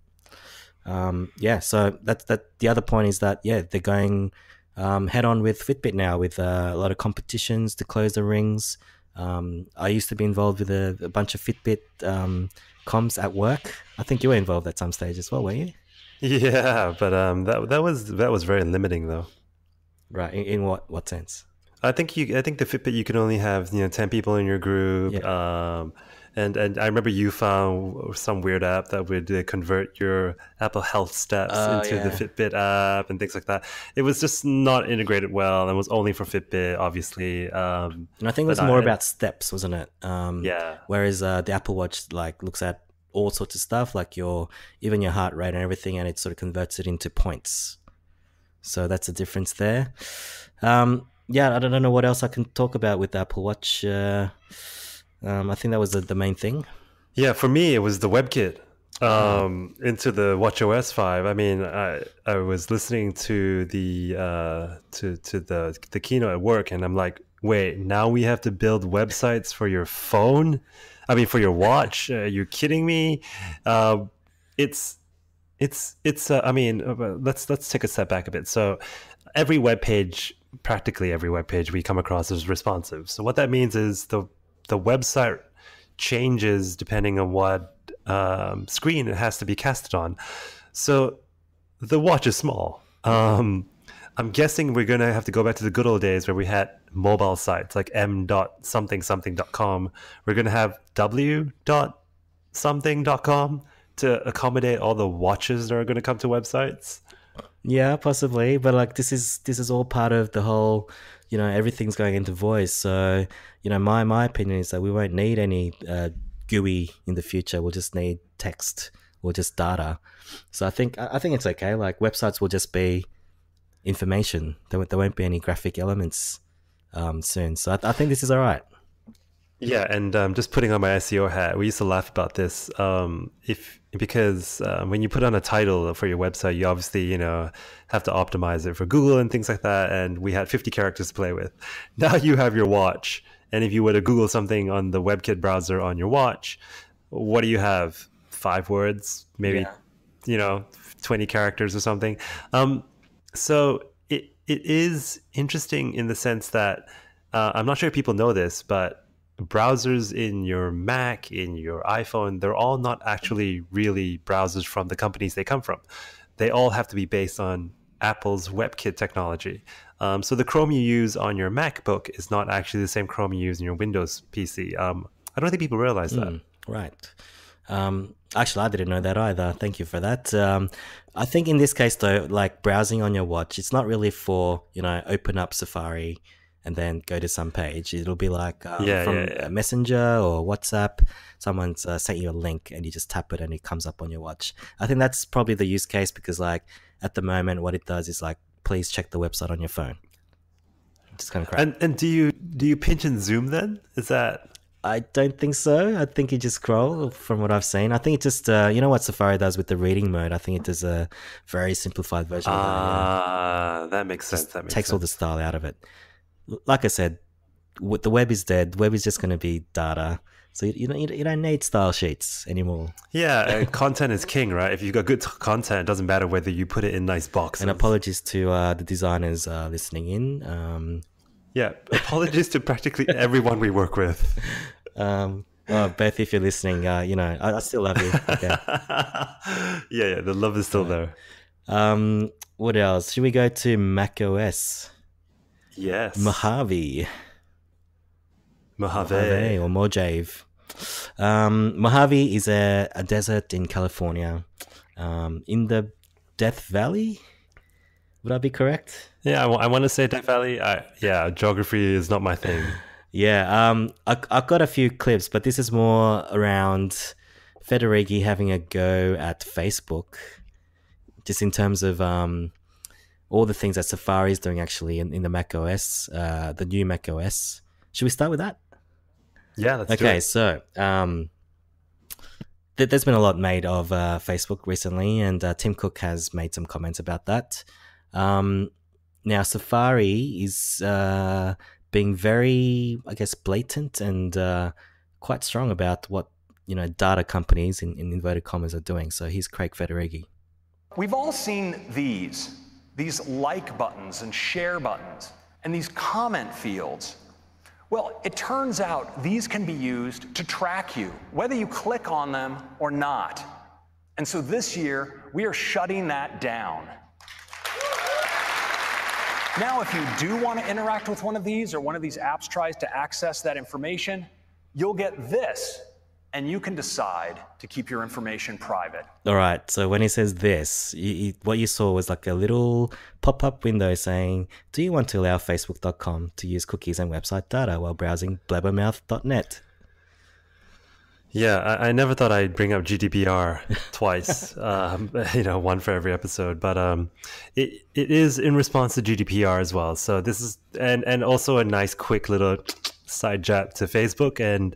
Um, yeah, so that's that. The other point is that, yeah, they're going um, head on with Fitbit now, with uh, a lot of competitions to close the rings. Um, I used to be involved with a, a bunch of Fitbit um, comms at work. I think you were involved at some stage as well, were you? Yeah, but um, that that was that was very limiting, though. Right. In, in what what sense? I think you. I think the Fitbit, you can only have, you know, ten people in your group. Yeah. Um, and and I remember you found some weird app that would uh, convert your Apple Health steps uh, into yeah. the Fitbit app and things like that. It was just not integrated well, and was only for Fitbit, obviously. Um, and I think it was more I, about steps, wasn't it? Um, yeah. Whereas uh, the Apple Watch like looks at all sorts of stuff, like your even your heart rate and everything, and it sort of converts it into points. So that's a difference there. Um, yeah, I don't know what else I can talk about with the Apple Watch. Uh, um, I think that was the, the main thing. Yeah, for me, it was the WebKit um, into the watchOS five. I mean, I I was listening to the uh, to to the the keynote at work, and I'm like, wait, now we have to build websites for your phone? I mean, for your watch? Are you kidding me? Uh, it's it's it's. Uh, I mean, let's let's take a step back a bit. So, every web page, practically every web page we come across is responsive. So what that means is the the website changes depending on what um, screen it has to be casted on. So the watch is small. Um, I'm guessing we're going to have to go back to the good old days where we had mobile sites like m dot something something dot com. We're going to have w dot something dot com to accommodate all the watches that are going to come to websites. Yeah, possibly, but like this is this is all part of the whole, you know, everything's going into voice. So, you know, my my opinion is that we won't need any uh, G U I in the future. We'll just need text or just data. So I think I think it's okay. Like websites will just be information. There there won't be any graphic elements um, soon. So I, I think this is all right. Yeah, and um, just putting on my S E O hat, we used to laugh about this. Um, if because uh, when you put on a title for your website, you obviously, you know, have to optimize it for Google and things like that. And we had fifty characters to play with. Now you have your watch, and if you were to Google something on the WebKit browser on your watch, what do you have? Five words, maybe, yeah. you know, twenty characters or something. Um, so it it is interesting in the sense that uh, I'm not sure if people know this, but browsers in your Mac, in your iPhone, they're all not actually really browsers from the companies they come from. They all have to be based on Apple's WebKit technology. Um, so the Chrome you use on your MacBook is not actually the same Chrome you use in your Windows P C. Um, I don't think people realize that. Mm, right. Um, actually, I didn't know that either. Thank you for that. Um, I think in this case, though, like browsing on your watch, it's not really for, you know, open up Safari and then go to some page. It'll be like um, yeah, from yeah, yeah. Messenger or WhatsApp. Someone's uh, sent you a link and you just tap it and it comes up on your watch. I think that's probably the use case, because like at the moment, what it does is like, please check the website on your phone. It's kind of crap. And and do you do you pinch and zoom then? Is that? I don't think so. I think you just scroll from what I've seen. I think it just, uh, you know what Safari does with the reading mode? I think it does a very simplified version uh, of that. Ah, that makes sense. That makes takes sense. all the style out of it. Like I said, the web is dead. The web is just going to be data. So you, you don't you don't need style sheets anymore. Yeah, uh, content is king, right? If you've got good t- content, it doesn't matter whether you put it in nice boxes. And apologies to uh, the designers uh, listening in. Um, yeah, apologies to practically everyone we work with. Um, well, Beth, if you're listening, uh, you know, I, I still love you. Okay. yeah, yeah, the love is still there. Um, what else? Should we go to macOS? Yes. Mojave. Mojave. Mojave or Mojave. Um, Mojave is a, a desert in California, um, in the Death Valley. Would I be correct? Yeah, I, I want to say Death Valley. I, yeah, geography is not my thing. Yeah, um, I, I've got a few clips, but this is more around Federighi having a go at Facebook, just in terms of um, all the things that Safari is doing actually in, in the macOS, uh, the new macOS. Should we start with that? Yeah, let's okay, do it. so um, th- there's been a lot made of uh, Facebook recently, and uh, Tim Cook has made some comments about that. Um, now, Safari is uh, being very, I guess, blatant and uh, quite strong about what, you know, data companies in, in inverted commas are doing. So here's Craig Federighi. We've all seen these, these like buttons and share buttons and these comment fields. Well, it turns out these can be used to track you, whether you click on them or not. And so this year, we are shutting that down. Now, if you do want to interact with one of these or one of these apps tries to access that information, you'll get this, and you can decide to keep your information private. All right, so when he says this, you, you, what you saw was like a little pop-up window saying, do you want to allow Facebook dot com to use cookies and website data while browsing blabbermouth dot net? Yeah, I, I never thought I'd bring up G D P R twice, um, you know, one for every episode. But um, it it is in response to G D P R as well. So this is, and, and also a nice quick little side jab to Facebook. And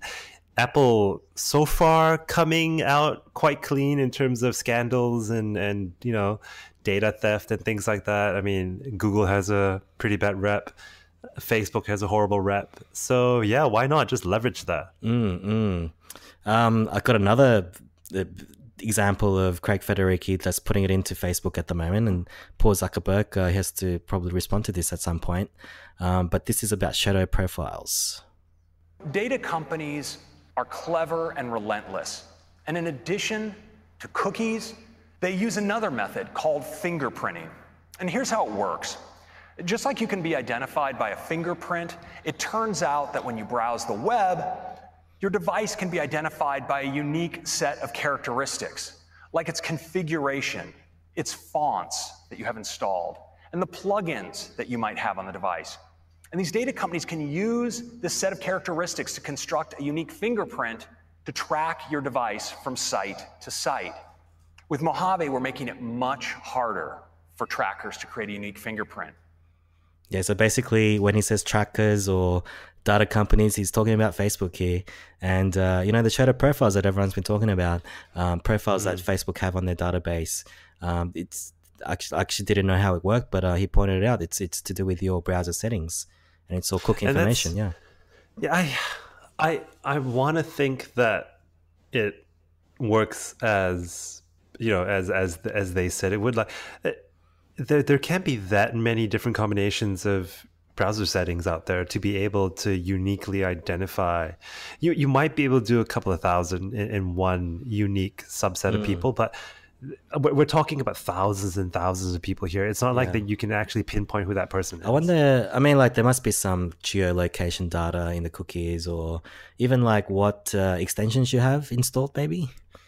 Apple so far coming out quite clean in terms of scandals and, and, you know, data theft and things like that. I mean, Google has a pretty bad rep. Facebook has a horrible rep. So yeah, why not just leverage that? Mm-mm. Um, I've got another uh, example of Craig Federighi that's putting it into Facebook at the moment, and Paul Zuckerberg uh, has to probably respond to this at some point. Um, but this is about shadow profiles. Data companies are clever and relentless. And in addition to cookies, they use another method called fingerprinting. And here's how it works. Just like you can be identified by a fingerprint, it turns out that when you browse the web, your device can be identified by a unique set of characteristics, like its configuration, its fonts that you have installed, and the plugins that you might have on the device. And these data companies can use this set of characteristics to construct a unique fingerprint to track your device from site to site. With Mojave, we're making it much harder for trackers to create a unique fingerprint. Yeah, so basically when he says trackers or data companies, he's talking about Facebook here. And, uh, you know, the shadow profiles that everyone's been talking about, um, profiles mm. that Facebook have on their database. Um, it's actually, I actually didn't know how it worked, but uh, he pointed it out. It's it's to do with your browser settings, and it's all cookie information, yeah. Yeah, I I, I want to think that it works as, you know, as, as, as they said it would. Like, there, there can't be that many different combinations of browser settings out there to be able to uniquely identify. You you might be able to do a couple of thousand in, in one unique subset mm. of people, but we're talking about thousands and thousands of people here. It's not like yeah. that you can actually pinpoint who that person is. I wonder, I mean, like there must be some geolocation data in the cookies, or even like what uh, extensions you have installed maybe.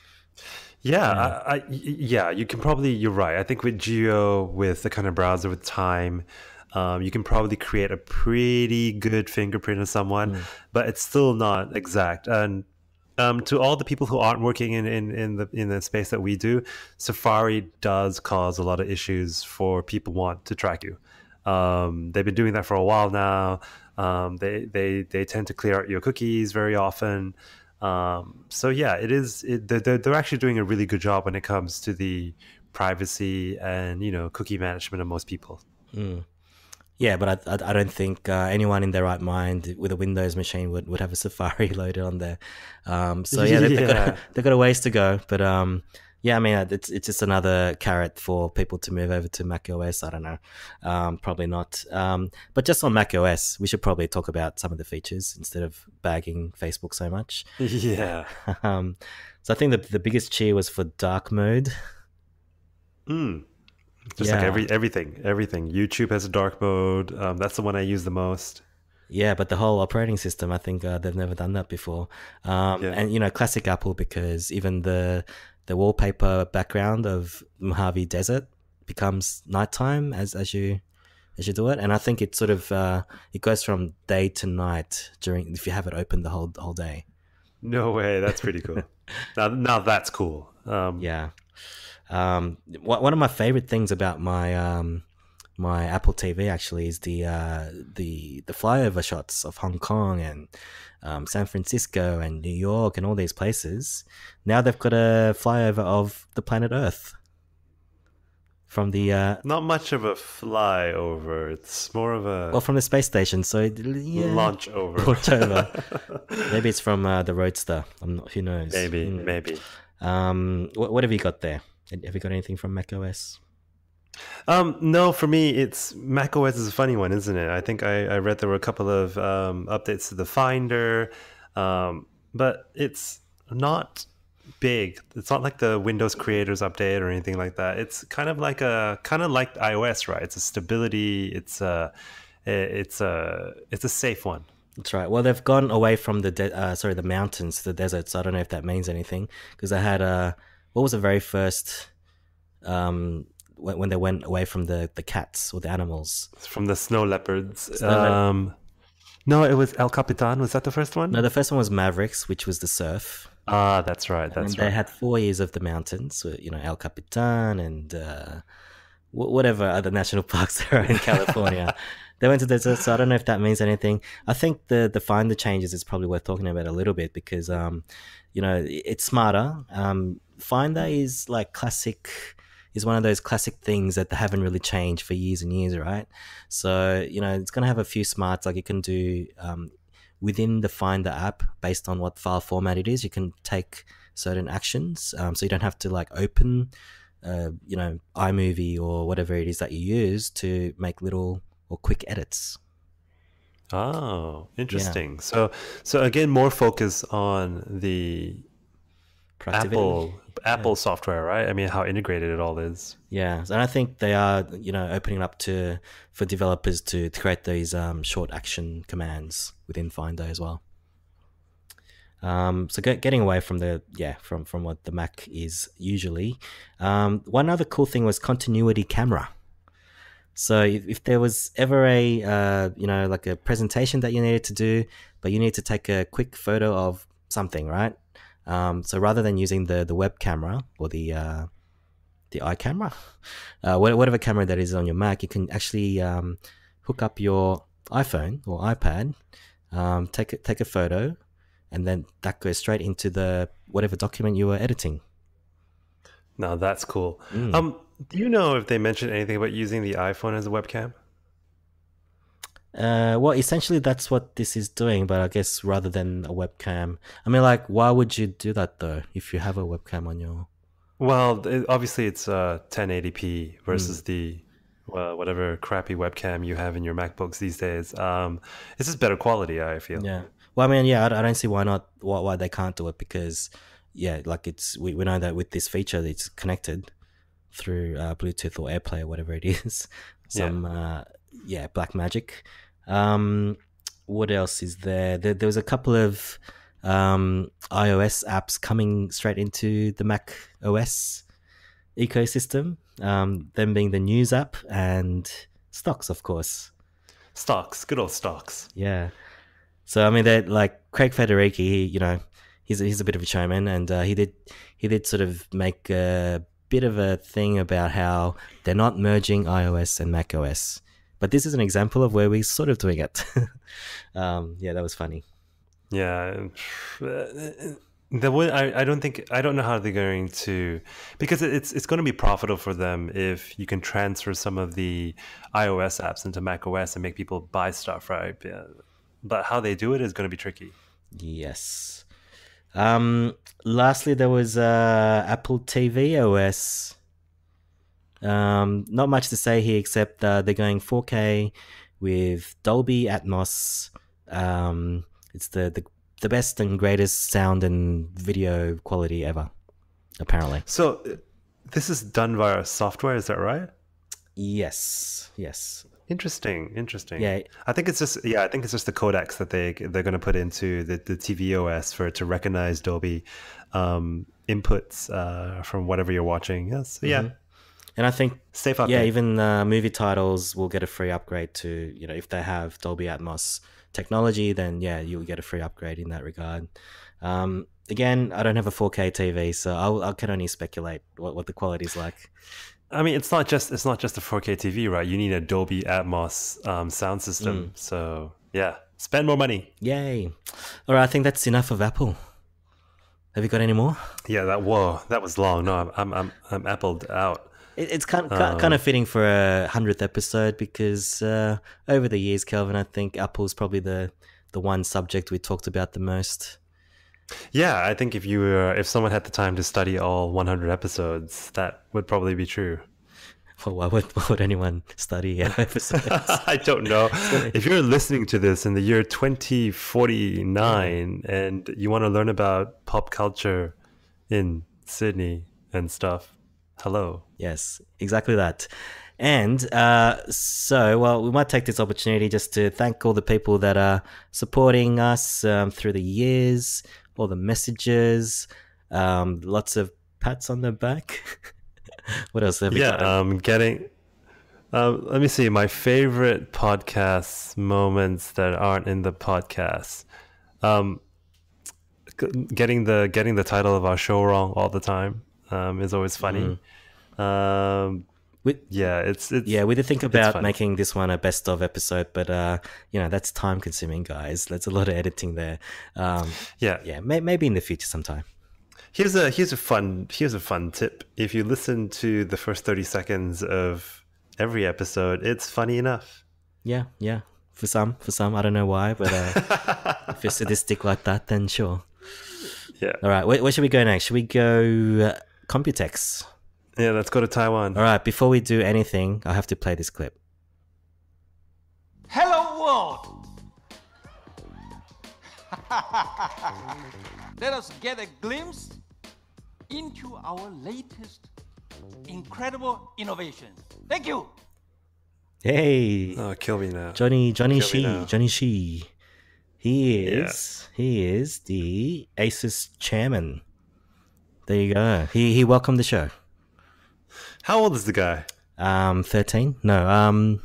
Yeah, yeah. I, I, yeah, you can probably, you're right. I think with geo, with the kind of browser, with time, Um, you can probably create a pretty good fingerprint of someone, mm. but it's still not exact. And um, to all the people who aren't working in, in, in the in the space that we do, Safari does cause a lot of issues for people who want to track you. Um, they've been doing that for a while now. Um, they they they tend to clear out your cookies very often. Um, so yeah, it is. It, they're they're actually doing a really good job when it comes to the privacy and, you know, cookie management of most people. Mm. Yeah, but I, I, I don't think uh, anyone in their right mind with a Windows machine would, would have a Safari loaded on there. Um, so yeah, they, yeah. They've, got, they've got a ways to go. But um, yeah, I mean, it's it's just another carrot for people to move over to macOS. I don't know, um, probably not. Um, but just on macOS, we should probably talk about some of the features instead of bagging Facebook so much. Yeah. um, so I think the the biggest cheer was for dark mode. Hmm. Just yeah. like every everything, everything. YouTube has a dark mode. Um, that's the one I use the most. Yeah, but the whole operating system, I think uh, they've never done that before. Um, yeah. And, you know, classic Apple, because even the the wallpaper background of Mojave Desert becomes nighttime as as you as you do it, and I think it sort of uh, it goes from day to night during if you have it open the whole the whole day. No way, that's pretty cool. now, now that's cool. Um, yeah. Um, one of my favorite things about my um, my Apple T V actually is the uh, the the flyover shots of Hong Kong and um, San Francisco and New York and all these places. Now they've got a flyover of the planet Earth from the uh, not much of a flyover. It's more of a well from the space station. So yeah, launch over. Launch over. Maybe it's from uh, the Roadster. I'm not. Who knows? Maybe. Mm. Maybe. Um, what, what have you got there? Have you got anything from macOS? Um, no, for me, it's macOS is a funny one, isn't it? I think I, I read there were a couple of um, updates to the Finder, um, but it's not big. It's not like the Windows Creators Update or anything like that. It's kind of like a kind of like iOS, right? It's a stability. It's a it's a it's a safe one. That's right. Well, they've gone away from the de- uh, sorry the mountains to the desert. So I don't know if that means anything because I had a. What was the very first um, when, when they went away from the, the cats or the animals? From the snow leopards. Snow um, le- no, it was El Capitan. Was that the first one? No, the first one was Mavericks, which was the surf. Ah, that's right. That's and right. They had four years of the mountains, you know, El Capitan and uh, whatever other national parks there are in California. They went to the desert, so I don't know if that means anything. I think the, the Finder changes is probably worth talking about a little bit because, um, you know, it's smarter. Um, Finder is like classic, is one of those classic things that they haven't really changed for years and years, right? So, you know, it's going to have a few smarts, like you can do um, within the Finder app, based on what file format it is, you can take certain actions. Um, so you don't have to like open, uh, you know, iMovie or whatever it is that you use to make little or quick edits. Oh, interesting. Yeah. So, so again, more focus on the Apple Apple yeah. software, right? I mean, how integrated it all is. Yeah, and I think they are, you know, opening up to for developers to, to create these um, short action commands within Finder as well. Um, so get, getting away from the yeah from from what the Mac is usually. Um, one other cool thing was continuity camera. So if, if there was ever a uh, you know like a presentation that you needed to do, but you need to take a quick photo of something, right? Um, so rather than using the, the web camera or the uh, the iCamera, uh, whatever camera that is on your Mac, you can actually um, hook up your iPhone or iPad, um, take a, take a photo, and then that goes straight into the whatever document you were editing. Now that's cool. Mm. Um, do you know if they mentioned anything about using the iPhone as a webcam? Uh, well, essentially that's what this is doing, but I guess rather than a webcam. I mean, like, why would you do that though if you have a webcam on your? Well, it, obviously it's uh, ten eighty p versus mm. the well, whatever crappy webcam you have in your MacBooks these days. Um, it's just better quality, I feel. Yeah. Well, I mean, yeah, I, I don't see why not. Why, why they can't do it because, yeah, like it's we, we know that with this feature it's connected through uh, Bluetooth or AirPlay or whatever it is. Some yeah, uh, yeah black magic. Um, what else is there? There, there was a couple of um, iOS apps coming straight into the Mac O S ecosystem. Um, them being the News app and Stocks, of course. Stocks, good old Stocks. Yeah. So I mean, that like Craig Federighi, he, you know, he's he's a bit of a showman, and uh, he did he did sort of make a bit of a thing about how they're not merging iOS and macOS. But this is an example of where we're sort of doing it. um, yeah, that was funny. Yeah, the way, I, I don't think I don't know how they're going to, because it's it's going to be profitable for them if you can transfer some of the iOS apps into macOS and make people buy stuff, right? Yeah. But how they do it is going to be tricky. Yes. Um, lastly, there was uh, Apple T V O S. Um, not much to say here except uh, they're going four K with Dolby Atmos. Um, it's the, the the best and greatest sound and video quality ever, apparently. So this is done via software, is that right? Yes. Yes. Interesting. Interesting. Yeah. I think it's just yeah. I think it's just the codecs that they they're going to put into the the T V O S for it to recognize Dolby um, inputs uh, from whatever you're watching. Yes. Yeah. Mm-hmm. And I think Safe update. yeah, even uh, movie titles will get a free upgrade to, you know, if they have Dolby Atmos technology, then yeah, you'll get a free upgrade in that regard. Um, again, I don't have a four K T V, so I'll, I can only speculate what, what the quality is like. I mean, it's not just it's not just a four K T V, right? You need a Dolby Atmos um, sound system. Mm. So yeah, spend more money. Yay! All right, I think that's enough of Apple. Have you got any more? Yeah, that whoa, that was long. No, I'm I'm I'm, I'm appled out. It, it's kind of, Um, kind of fitting for a hundredth episode because uh, over the years, Kelvin, I think Apple's probably the the one subject we talked about the most. Yeah, I think if you were, if someone had the time to study all one hundred episodes, that would probably be true. Well, why would, why would anyone study our episodes? I don't know. If you're listening to this in the year twenty forty-nine and you want to learn about pop culture in Sydney and stuff, hello. Yes, exactly that. And uh, so, well, we might take this opportunity just to thank all the people that are supporting us um, through the years, all the messages, um, lots of pats on the back. What else have we Yeah, got? um, getting. Um, let me see. My favorite podcast moments that aren't in the podcast. Um, g- getting the getting the title of our show wrong all the time um, is always funny. Um, We, yeah, it's it's yeah, we did think about funny. making this one a best of episode, but uh, you know, that's time consuming, guys. There's a lot of editing there. Um, yeah. yeah, may, maybe in the future sometime. Here's a here's a fun here's a fun tip. If you listen to the first thirty seconds of every episode, it's funny enough. Yeah, yeah. For some, for some, I don't know why, but uh, if you're sadistic like that, then sure. Yeah. All right, where, where should we go next? Should we go uh, Computex? Yeah, let's go to Taiwan. All right, before we do anything, I have to play this clip. Hello world! Let us get a glimpse into our latest incredible innovation. Thank you! Hey, Oh, kill me now. Johnny, Johnny Kill me Shi, now. Johnny Shi. He is, he is the ASUS chairman. There you go. He he welcomed the show. How old is the guy? Um, thirteen? No, um,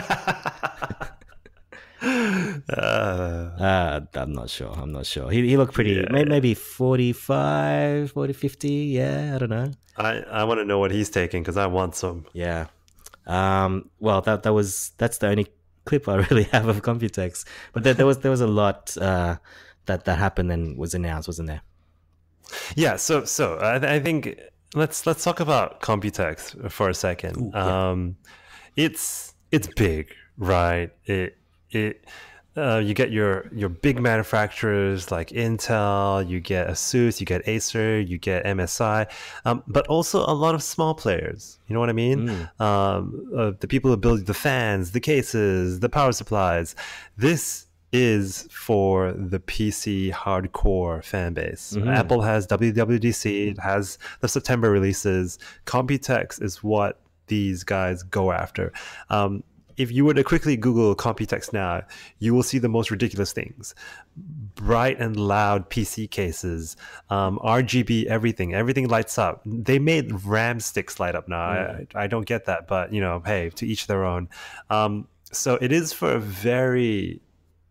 Uh, uh, I'm not sure. I'm not sure. He he looked pretty, Yeah, may, yeah. maybe forty-five, forty, fifty. Yeah, I don't know. I I want to know what he's taking because I want some. Yeah. Um, well, that that was that's the only clip I really have of Computex. But there, there was there was a lot uh, that that happened and was announced, wasn't there? Yeah. So so I, I think let's let's talk about Computex for a second. Ooh, yeah. Um, it's it's big, right? It it. Uh, you get your your big manufacturers like Intel, you get ASUS, you get Acer, you get M S I, um, but also a lot of small players. You know what I mean? Mm. Um, uh, the people who build the fans, the cases, the power supplies. This is for the P C hardcore fan base. Mhm. Apple has W W D C, it has the September releases. Computex is what these guys go after. Um, if you were to quickly Google Computex now, you will see the most ridiculous things. Bright and loud P C cases, um, R G B everything, everything lights up. They made RAM sticks light up now. Mm. I, I don't get that, but you know, hey, to each their own. Um, so it is for a very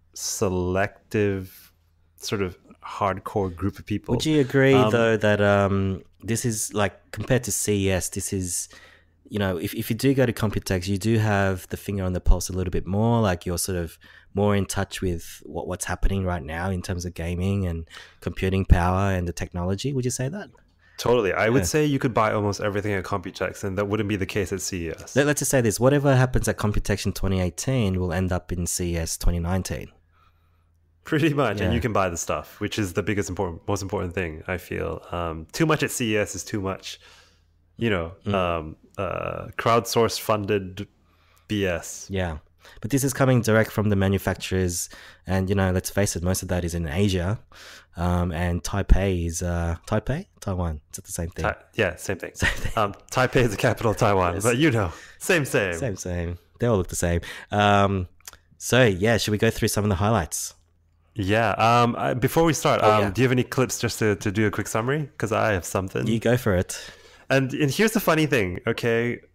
selective sort of hardcore group of people. Would you agree Um, though that um, this is like compared to C E S, this is, you know, if, if you do go to Computex, you do have the finger on the pulse a little bit more, like you're sort of more in touch with what, what's happening right now in terms of gaming and computing power and the technology. Would you say that? Totally. I Yeah. would say you could buy almost everything at Computex, and that wouldn't be the case at C E S. Let, let's just say this, whatever happens at Computex in twenty eighteen will end up in C E S twenty nineteen. Pretty much, Yeah. and you can buy the stuff, which is the biggest important, most important thing. I feel um, too much at C E S is too much, you know, Mm. um, uh, crowdsourced funded B S. Yeah. But this is coming direct from the manufacturers. And, you know, let's face it, most of that is in Asia. Um, and Taipei is, uh, Taipei? Taiwan. Is it the same thing? Tai- yeah, same thing. Same thing. Um, Taipei is the capital of Taiwan, Yes. but you know, same, same. Same, same. They all look the same. Um, so, yeah, should we go through some of the highlights? Yeah. Um, I, before we start, Oh, um, yeah. do you have any clips just to, to do a quick summary? Because I have something. You go for it. And, and here's the funny thing, okay?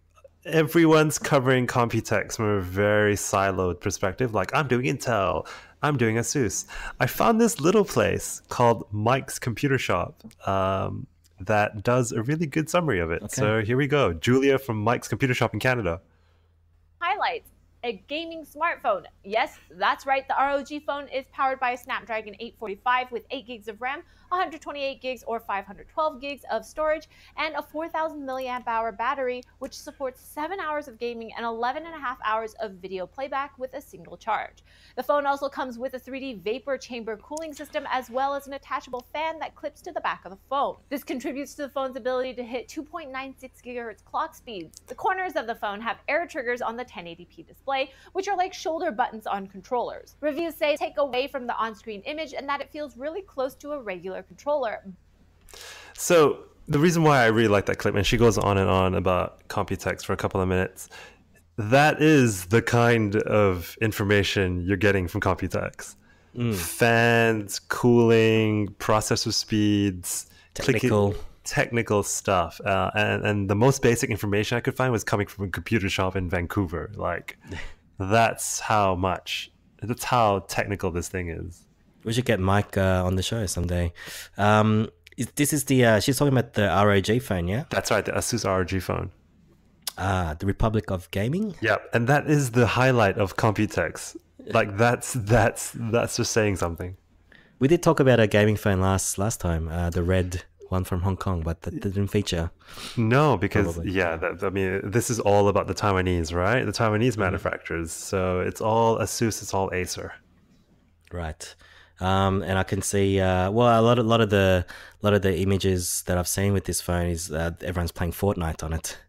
everyone's covering Computex from a very siloed perspective. Like, I'm doing Intel, I'm doing ASUS. I found this little place called Mike's Computer Shop um, that does a really good summary of it. Okay. So here we go. Julia from Mike's Computer Shop in Canada. Highlights. A gaming smartphone. Yes, that's right. The R O G phone is powered by a Snapdragon eight forty-five with eight gigs of RAM, one hundred twenty-eight gigs or five hundred twelve gigs of storage, and a four thousand milliamp hour battery, which supports seven hours of gaming and eleven and a half hours of video playback with a single charge. The phone also comes with a three D vapor chamber cooling system, as well as an attachable fan that clips to the back of the phone. This contributes to the phone's ability to hit two point nine six gigahertz clock speeds. The corners of the phone have air triggers on the ten eighty p display, which are like shoulder buttons on controllers. Reviews say take away from the on-screen image and that it feels really close to a regular controller. So the reason why I really like that clip, and she goes on and on about Computex for a couple of minutes, that is the kind of information you're getting from Computex. Mm. Fans, cooling, processor speeds, technical clicking, technical stuff. Uh, and, and the most basic information I could find was coming from a computer shop in Vancouver. Like, that's how much, that's how technical this thing is. We should get Mike uh, on the show someday. Um, is, this is the, uh, she's talking about the R O G phone, yeah? That's right, the ASUS R O G phone. Ah, the Republic of Gaming? Yeah, and that is the highlight of Computex. Like, that's that's that's just saying something. We did talk about a gaming phone last last time, uh, the red one from Hong Kong, but that didn't feature. No, because, Probably. yeah, that, I mean, this is all about the Taiwanese, right? The Taiwanese mm-hmm. manufacturers. So it's all ASUS, it's all Acer. Right. Um, and I can see, uh, well, a lot of, lot of the lot of the images that I've seen with this phone is uh, everyone's playing Fortnite on it.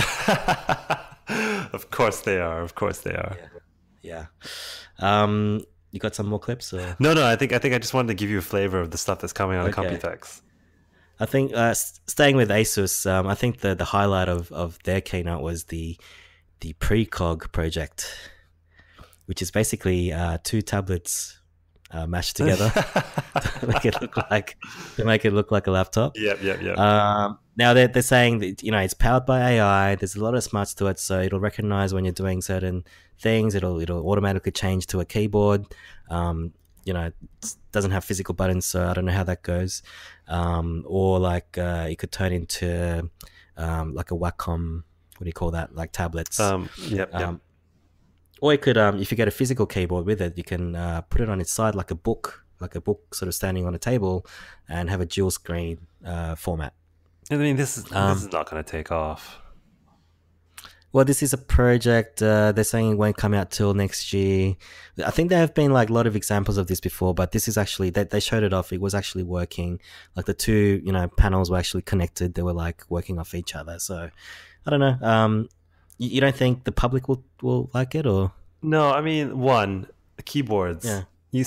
Of course they are. Of course they are. Yeah. yeah. Um, you got some more clips? Or? No, no. I think I think I just wanted to give you a flavor of the stuff that's coming out okay. of Computex. I think uh, staying with ASUS, um, I think the the highlight of, of their keynote was the the Precog project, which is basically uh, two tablets uh, mashed together to make it look like to make it look like a laptop. Yep, yep, yep. Um, now they're they're saying that, you know, it's powered by A I. There's a lot of smarts to it, so it'll recognize when you're doing certain things. It'll it'll automatically change to a keyboard. Um, you know, it doesn't have physical buttons, so I don't know how that goes. Um, or like uh, it could turn into um, like a Wacom. What do you call that? Like tablets. Um, yep, yep. Um, or it could, um, if you get a physical keyboard with it, you can uh, put it on its side like a book, like a book sort of standing on a table, and have a dual screen uh, format. I mean, this is um, this is not going to take off. Well, this is a project. Uh, they're saying it won't come out till next year. I think there have been like a lot of examples of this before, but this is actually they they showed it off. It was actually working. Like the two, you know, panels were actually connected. They were like working off each other. So I don't know. Um, you, you don't think the public will will like it, or? No, I mean, one, the keyboards. Yeah. You,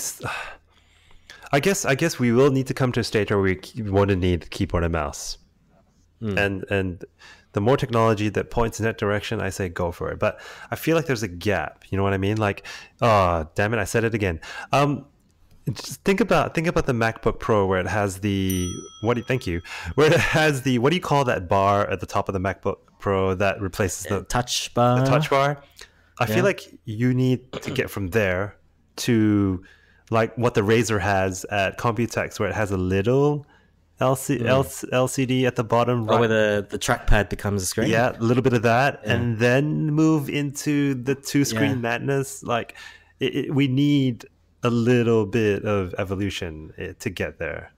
I guess I guess we will need to come to a stage where we want to need keyboard and mouse, mm. and and. The more technology that points in that direction, I say go for it. But I feel like there's a gap. You know what I mean? Like, oh, damn it, I said it again. Um, just think about think about the MacBook Pro where it has the what? Do you, thank you. Where it has the what do you call that bar at the top of the MacBook Pro that replaces the touch bar? The touch bar. I yeah. feel like you need to get from there to like what the Razer has at Computex, where it has a little L C, mm. L C D at the bottom right. Oh, where the, the trackpad becomes a screen? Yeah, a little bit of that. Yeah. And then move into the two-screen yeah. madness. Like, it, it, we need a little bit of evolution to get there.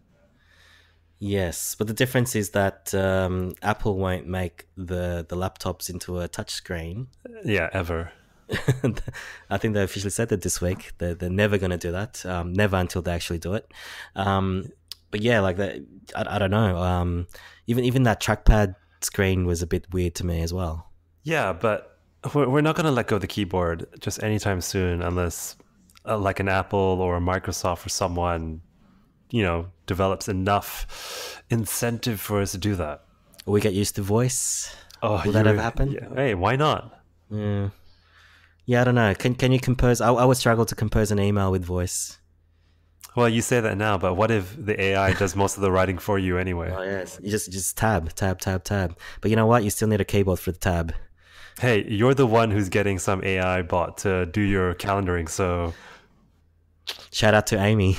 Yes, but the difference is that um, Apple won't make the, the laptops into a touchscreen. Yeah, ever. I think they officially said that this week. They're, they're never going to do that. Um, never until they actually do it. Um But yeah, like that, I, I don't know. Um, even even that trackpad screen was a bit weird to me as well. Yeah, but we're we're not going to let go of the keyboard just anytime soon, unless uh, like an Apple or a Microsoft or someone, you know, develops enough incentive for us to do that. Or we get used to voice. Oh, will that ever happen? Yeah. Hey, why not? Yeah, yeah. I don't know. Can can you compose? I, I would struggle to compose an email with voice. Well, you say that now, but what if the A I does most of the writing for you anyway? Oh yes, you just just tab, tab, tab, tab. But you know what? You still need a keyboard for the tab. Hey, you're the one who's getting some A I bot to do your calendaring, so shout out to Amy.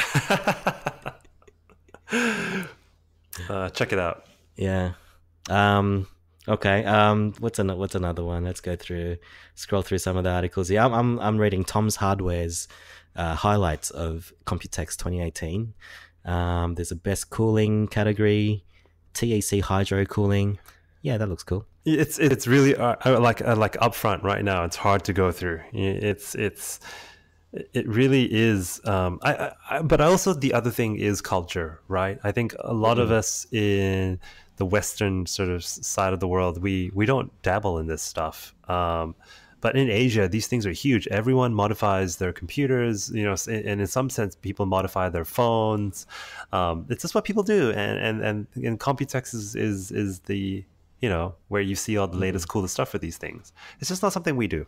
uh, check it out. Yeah. Um, okay. Um, what's an, what's another one? Let's go through, scroll through some of the articles. Yeah, I'm I'm, I'm reading Tom's Hardware's uh, highlights of Computex twenty eighteen. Um, there's a best cooling category, T E C hydro cooling. Yeah, that looks cool. It's it's really uh, like uh, like upfront right now. It's hard to go through. It's it's it really is. Um, I, I but also the other thing is culture, right? I think a lot mm-hmm. of us in the Western sort of side of the world, we we don't dabble in this stuff. Um, but in Asia, these things are huge. Everyone modifies their computers, you know, and in some sense, people modify their phones. Um, it's just what people do, and and and, and Computex is is is the you know, where you see all the latest, coolest stuff for these things. It's just not something we do.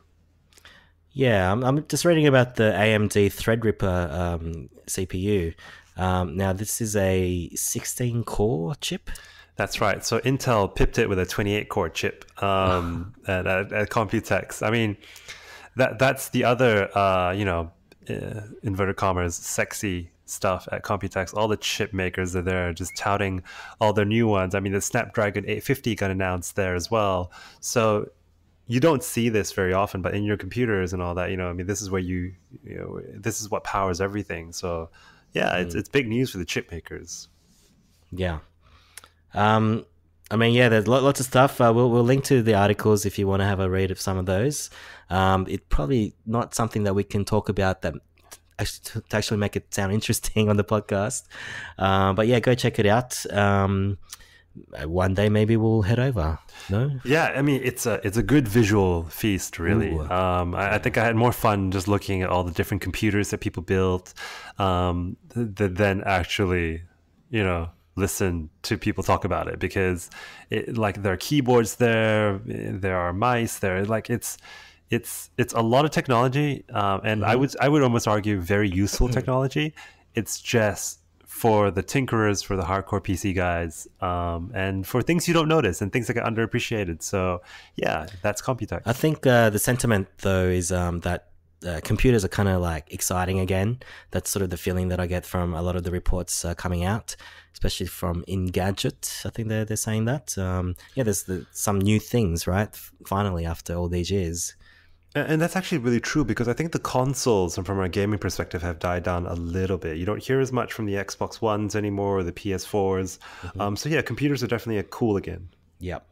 Yeah, I'm, I'm just reading about the A M D Threadripper um, C P U. Um, now, this is a sixteen core chip. That's right. So Intel pipped it with a twenty-eight core chip um, at, at, at Computex. I mean, that that's the other, uh, you know, uh, inverted commas, sexy stuff at Computex. All the chip makers are there just touting all their new ones. I mean, the Snapdragon eight fifty got announced there as well. So you don't see this very often, but in your computers and all that, you know, I mean, this is where you, you know, this is what powers everything. So yeah, mm. it's it's big news for the chip makers. Yeah. Um, I mean, yeah, there's lots of stuff. Uh, we'll we'll link to the articles if you want to have a read of some of those. Um, it's probably not something that we can talk about that to actually make it sound interesting on the podcast. Uh, but yeah, go check it out. Um, one day maybe we'll head over. No? Yeah, I mean, it's a it's a good visual feast, really. Um, I, I think I had more fun just looking at all the different computers that people built um, th- th- than actually, you know, listen to people talk about it, because it, like there are keyboards there, there are mice there, like it's It's it's a lot of technology, um, and mm-hmm. I would I would almost argue very useful technology. It's just for the tinkerers, for the hardcore P C guys, um, and for things you don't notice and things that get underappreciated. So yeah, that's Computex. I think uh, the sentiment though is um, that uh, computers are kind of like exciting again. That's sort of the feeling that I get from a lot of the reports uh, coming out, especially from Engadget. I think they're they're saying that. Um, yeah, there's the, some new things, right? Finally, after all these years. And that's actually really true, because I think the consoles, and from a gaming perspective, have died down a little bit. You don't hear as much from the Xbox Ones anymore, or the P S fours. Mm-hmm. Um, so yeah, computers are definitely cool again. Yep.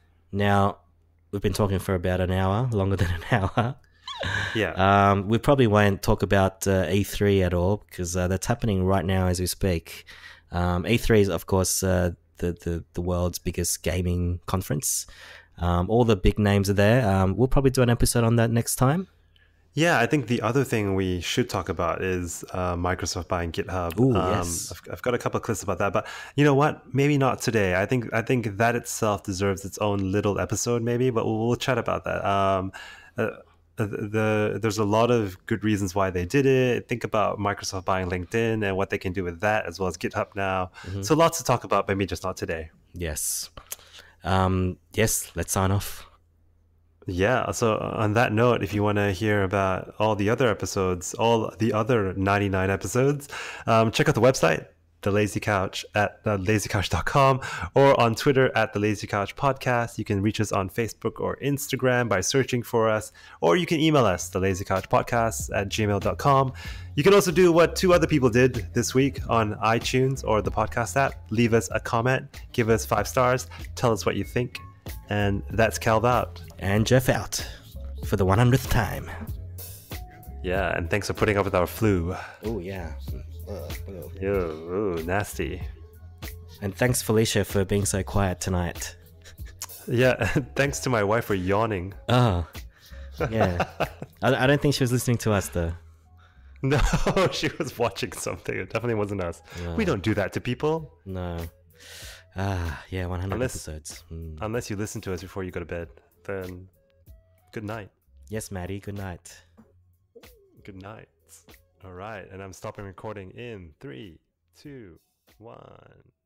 Now, we've been talking for about an hour, longer than an hour. Yeah. Um, we probably won't talk about uh, E three at all, because uh, that's happening right now as we speak. Um, E three is, of course, uh, the, the, the world's biggest gaming conference. Um, all the big names are there. Um, we'll probably do an episode on that next time. Yeah, I think the other thing we should talk about is uh, Microsoft buying GitHub. Ooh, um, yes. I've, I've got a couple of clips about that, but you know what? Maybe not today. I think I think that itself deserves its own little episode, maybe. But we'll, we'll chat about that. Um, uh, the, the there's a lot of good reasons why they did it. Think about Microsoft buying LinkedIn and what they can do with that, as well as GitHub now. Mm-hmm. So lots to talk about, maybe just not today. Yes. Um, yes, let's sign off. Yeah, so on that note, if you want to hear about all the other episodes, all the other ninety-nine episodes, um, check out the website, The Lazy Couch, at uh, lazy couch dot com, or on Twitter at The Lazy Couch Podcast. You can reach us on Facebook or Instagram by searching for us, or you can email us, the lazy couch podcast at gmail dot com. You can also do what two other people did this week on iTunes or the podcast app. Leave us a comment, give us five stars, tell us what you think. And that's Calv out. And Jeff out for the one hundredth time. Yeah, and thanks for putting up with our flu. Oh, yeah. Uh, uh. Ew, ooh, nasty. And thanks, Felicia, for being so quiet tonight. Yeah, thanks to my wife for yawning. Oh, yeah. I, I don't think she was listening to us, though. No, she was watching something. It definitely wasn't us. No. We don't do that to people. No. Ah, yeah, one hundred unless, episodes. Mm. Unless you listen to us before you go to bed, then good night. Yes, Maddie, good night. Good night. All right, and I'm stopping recording in three, two, one.